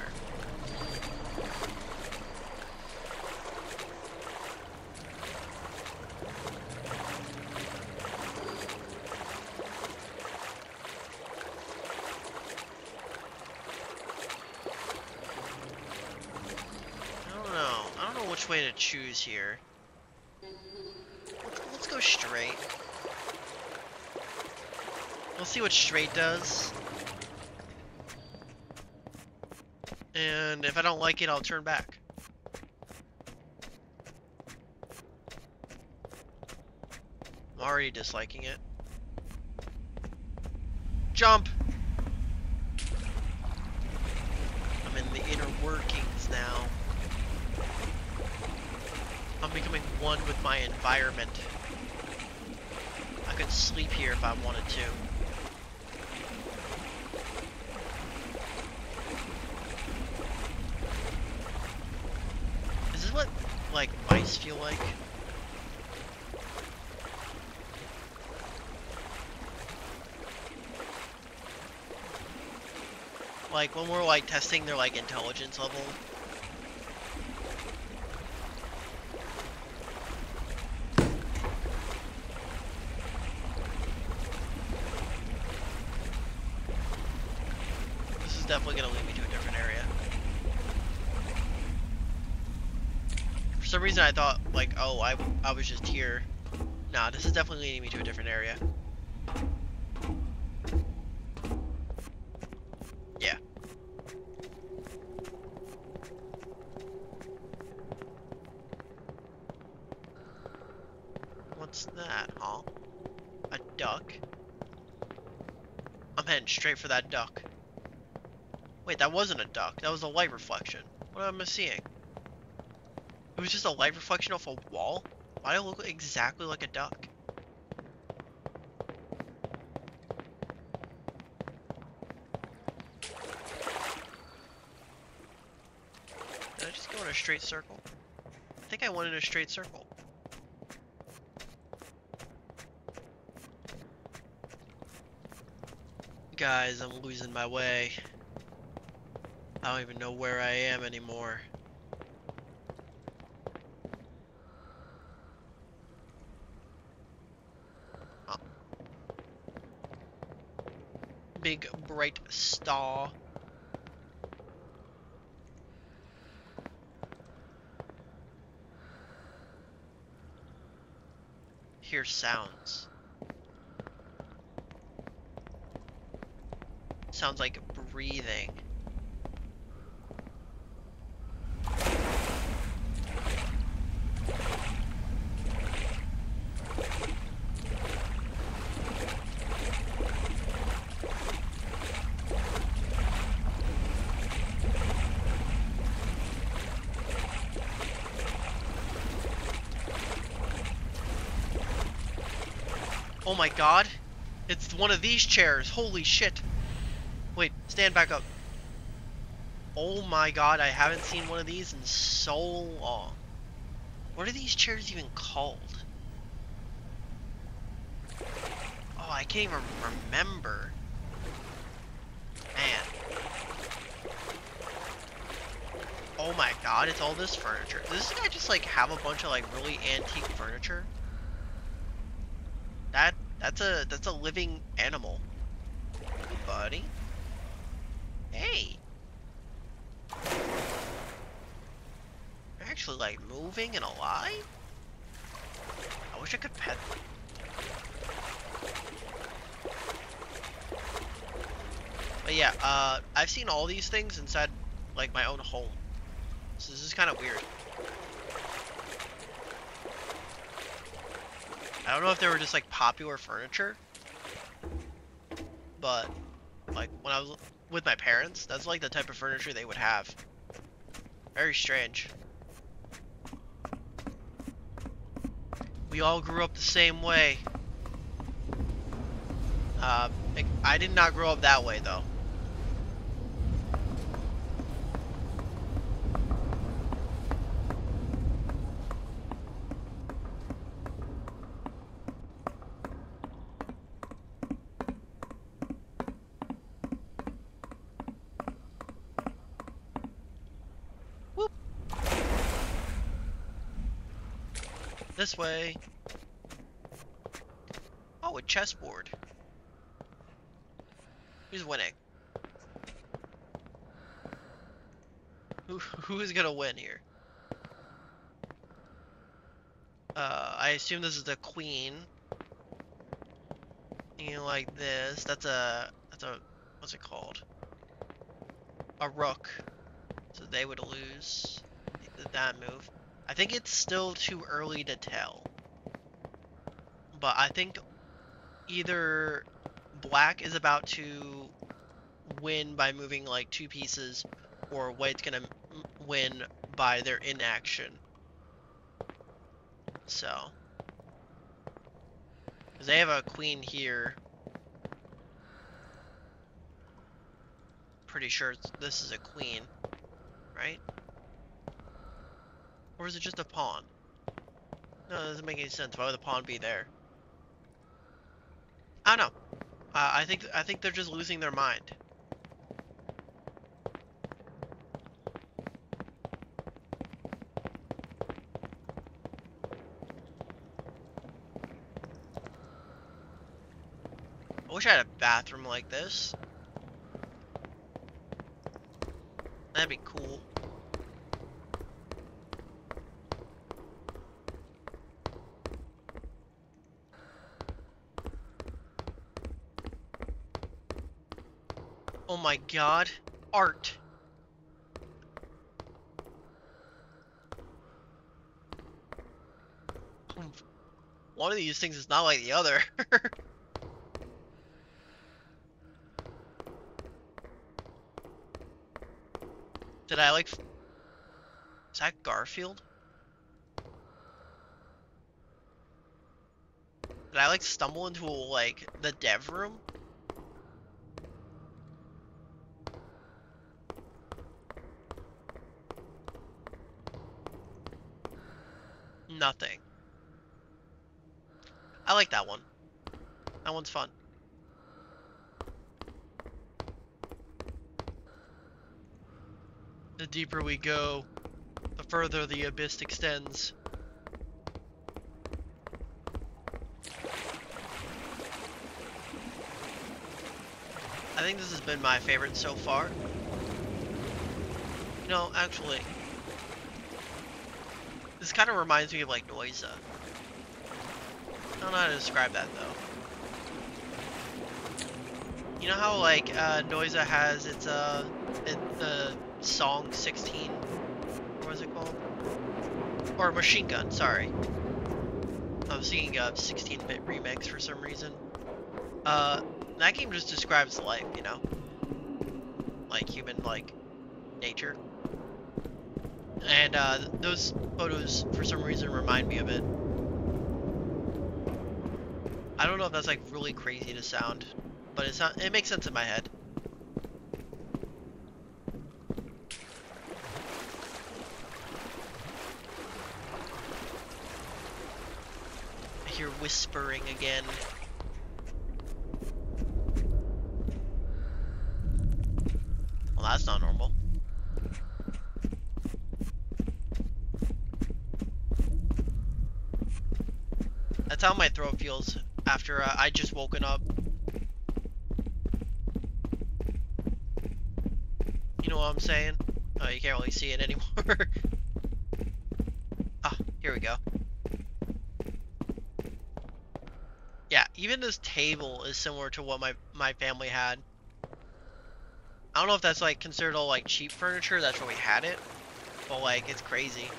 Which way to choose here. Let's, let's go straight. We'll see what straight does. And if I don't like it, I'll turn back. I'm already disliking it. Jump! I'm in the inner workings now. I'm becoming one with my environment. I could sleep here if I wanted to. Is this what, like, mice feel like? Like, when we're, like, testing their, like, intelligence level. This is definitely gonna lead me to a different area. For some reason I thought, like, oh, I, I was just here. Nah, this is definitely leading me to a different area. Yeah. What's that, huh? A duck? I'm heading straight for that duck. Wait, that wasn't a duck. That was a light reflection. What am I seeing? It was just a light reflection off a wall? Why do I look exactly like a duck? Did I just go in a straight circle? I think I went in a straight circle. Guys, I'm losing my way. I don't even know where I am anymore. Oh. Big bright star. Hear sounds. Sounds like breathing. Oh my god, it's one of these chairs. Holy shit. Wait, stand back up. Oh my god, I haven't seen one of these in so long. What are these chairs even called? Oh, I can't even remember. Man. Oh my god, it's all this furniture. Does this guy just like have a bunch of like really antique furniture? That that's a that's a living animal. Hey, buddy. Hey. They're actually like moving and alive? I wish I could pet them. But yeah, uh, I've seen all these things inside like my own home. So this is kind of weird. I don't know if they were just like popular furniture, but like when I was with my parents, that's like the type of furniture they would have. Very strange. We all grew up the same way. Uh, I did not grow up that way though. This way. Oh, a chessboard. Who's winning? Who who is gonna win here? Uh, I assume this is the queen. You know, like this. That's a that's a what's it called? A rook. So they would lose that move. I think it's still too early to tell. but I think either black is about to win by moving like two pieces, or white's gonna win by their inaction. So, because they have a queen here. Pretty sure this is a queen, right? Or is it just a pawn? No, that doesn't make any sense. Why would the pawn be there? I don't know. Uh, I think I think they're just losing their mind. I wish I had a bathroom like this. That'd be cool. Oh my god. Art. One of these things is not like the other. Did I like... Is that Garfield? Did I like stumble into like the dev room? Nothing. I like that one. That one's fun. The deeper we go, the further the abyss extends. I think this has been my favorite so far. You know, actually, this kind of reminds me of like Noisa. I don't know how to describe that though. You know how like uh, Noisa has its uh, it, the song sixteen, what is it called? Or Machine Gun, sorry. I was thinking of sixteen bit remix for some reason. Uh, that game just describes life, you know? Like human, like, nature. And uh, those photos, for some reason, remind me of it. I don't know if that's like really crazy to sound, but it's not, it makes sense in my head. I hear whispering again. Well, that's not normal. That's how my throat feels after uh, I just woken up. You know what I'm saying? Oh, you can't really see it anymore. Ah, here we go. Yeah, even this table is similar to what my, my family had. I don't know if that's like considered all like cheap furniture, that's where we had it. But like, it's crazy.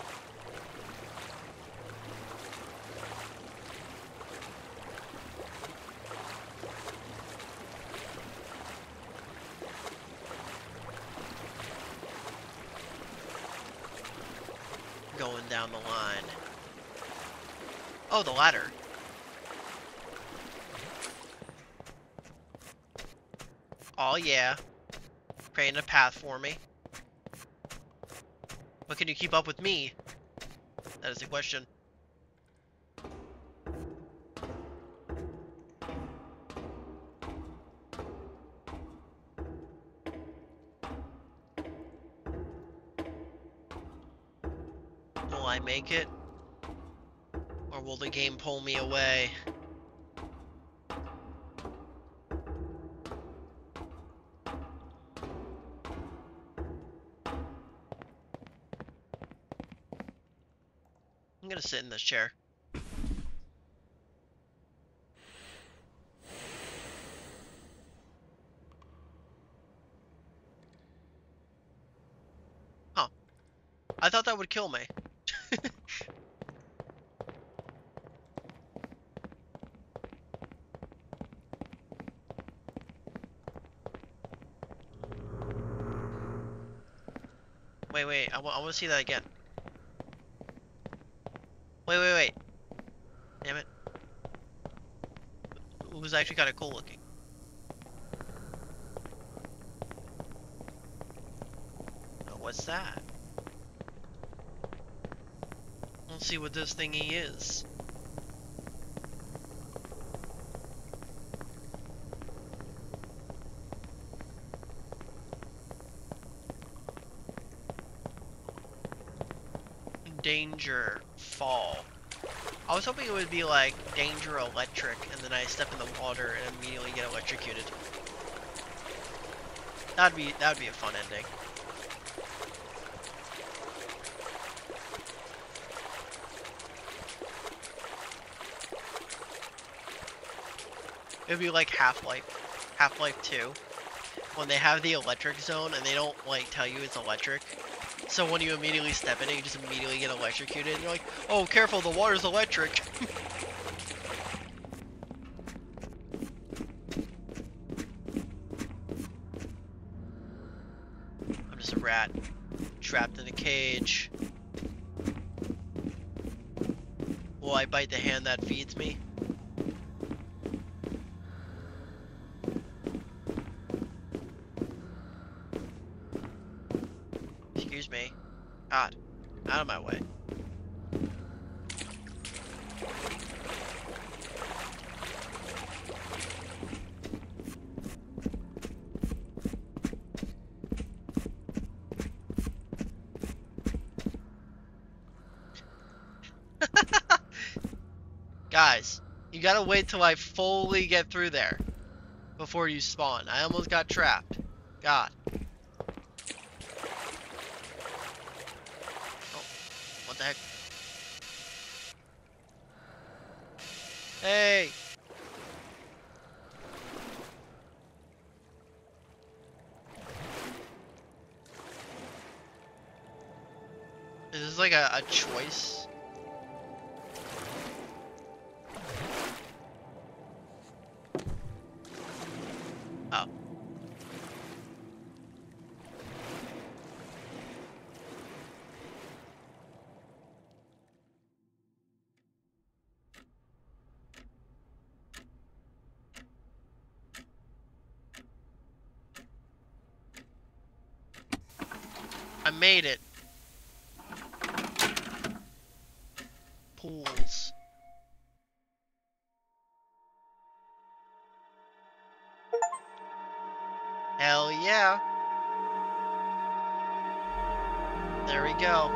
Going down the line. Oh, the ladder. Oh yeah. Creating a path for me. But can you keep up with me? That is the question. Will I make it? Or will the game pull me away? I'm gonna sit in this chair. Huh. I thought that would kill me. Wait, wait, I, I want to see that again. Wait, wait, wait. Damn it. It was actually kind of cool looking. Oh, what's that? Let's see what this thingy is. Danger, fall. I was hoping it would be like danger electric, and then I step in the water and immediately get electrocuted. That'd be that'd be a fun ending. It'd be like Half-Life, Half-Life two, when they have the electric zone and they don't like tell you it's electric. So when you immediately step in it, you just immediately get electrocuted, and you're like, oh, careful, the water's electric. I'm just a rat, trapped in a cage. Will I bite the hand that feeds me? Excuse me. God, out of my way. Guys, you gotta wait till I fully get through there before you spawn. I almost got trapped. God. Oh, what the heck? Hey! Is this like a, a choice? Oh. I made it. Pools. Hell yeah. There we go.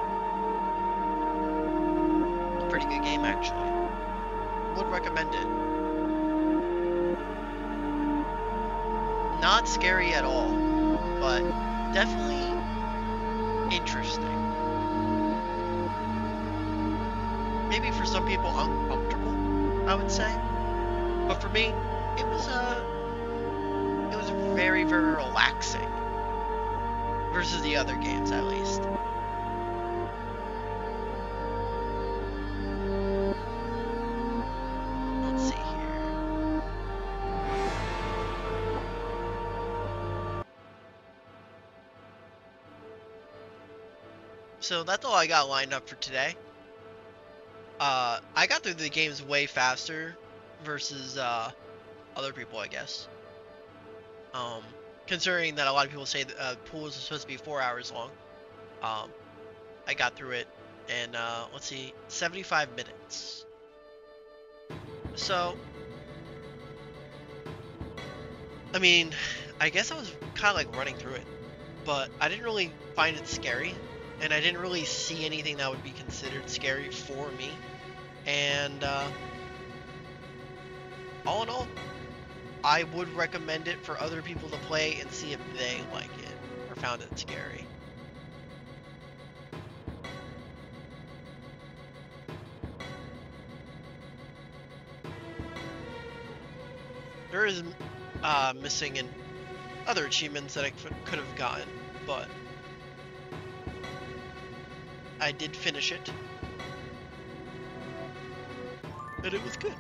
Pretty good game, actually. Would recommend it. Not scary at all, but definitely interesting. Maybe for some people uncomfortable, I would say. But for me, it was uh it was very, very relaxing. Versus the other games, at least. Let's see here. So that's all I got lined up for today. Uh, I got through the games way faster versus uh, other people, I guess. Um, considering that a lot of people say that uh, pools are supposed to be four hours long. Um, I got through it in, uh, let's see, seventy-five minutes. So, I mean, I guess I was kind of like running through it, but I didn't really find it scary, and I didn't really see anything that would be considered scary for me. And uh, all in all, I would recommend it for other people to play and see if they like it or found it scary. There is uh, missing in other achievements that I could have gotten, but I did finish it, and it was good.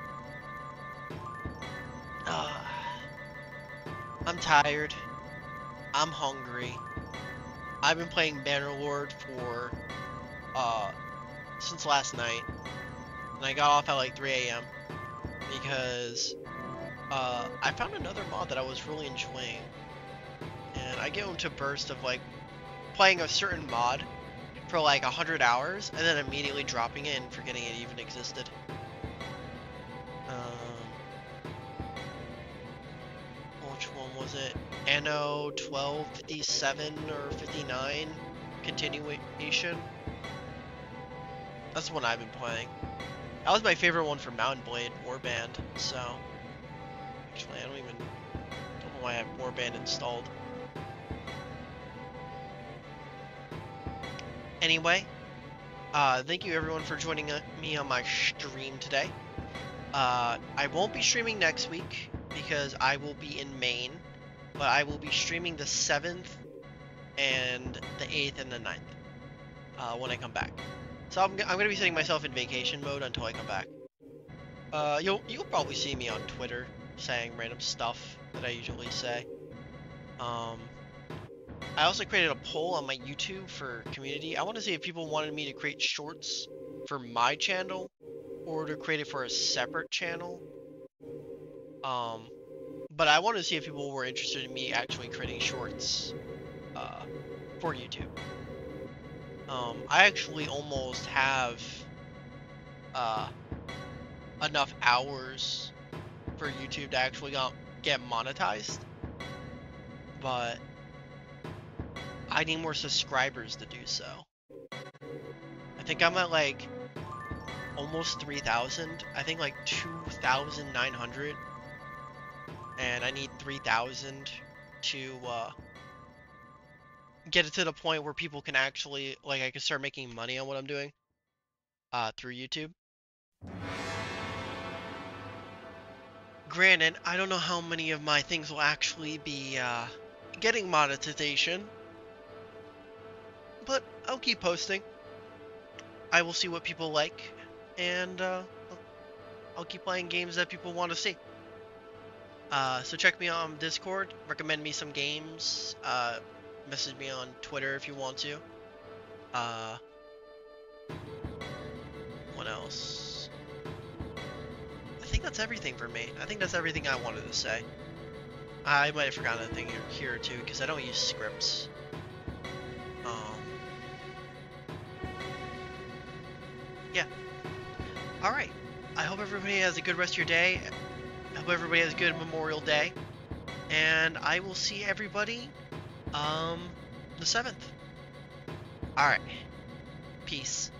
Uh, I'm tired. I'm hungry. I've been playing Bannerlord for, uh, since last night. And I got off at like three A M because, uh, I found another mod that I was really enjoying. And I get into a burst of like playing a certain mod for like a hundred hours and then immediately dropping it and forgetting it even existed. Um, which one was it? Anno twelve fifty-seven or fifty-nine continuation. That's the one I've been playing. That was my favorite one for Mountain Blade Warband. So actually, I don't even don't know why I have Warband installed. Anyway, uh, thank you everyone for joining me on my stream today. Uh, I won't be streaming next week because I will be in Maine, but I will be streaming the seventh and the eighth and the ninth uh, when I come back. So I'm, I'm going to be setting myself in vacation mode until I come back. Uh, you'll, you'll probably see me on Twitter saying random stuff that I usually say. Um... I also created a poll on my YouTube for community. I want to see if people wanted me to create shorts for my channel or to create it for a separate channel. Um, but I wanted to see if people were interested in me actually creating shorts uh, for YouTube. Um, I actually almost have uh, enough hours for YouTube to actually get monetized, but I need more subscribers to do so. I think I'm at like almost three thousand. I think like two thousand nine hundred. And I need three thousand to uh, get it to the point where people can actually, like, I can start making money on what I'm doing uh, through YouTube. Granted, I don't know how many of my things will actually be uh, getting monetization. But I'll keep posting. I will see what people like, and uh, I'll keep playing games that people want to see. Uh, so check me out on Discord, recommend me some games, uh, message me on Twitter if you want to. Uh, what else? I think that's everything for me. I think that's everything I wanted to say. I might have forgotten a thing here or two because I don't use scripts. Um, yeah. Alright. I hope everybody has a good rest of your day. I hope everybody has a good Memorial Day. And I will see everybody um, the seventh. Alright. Peace.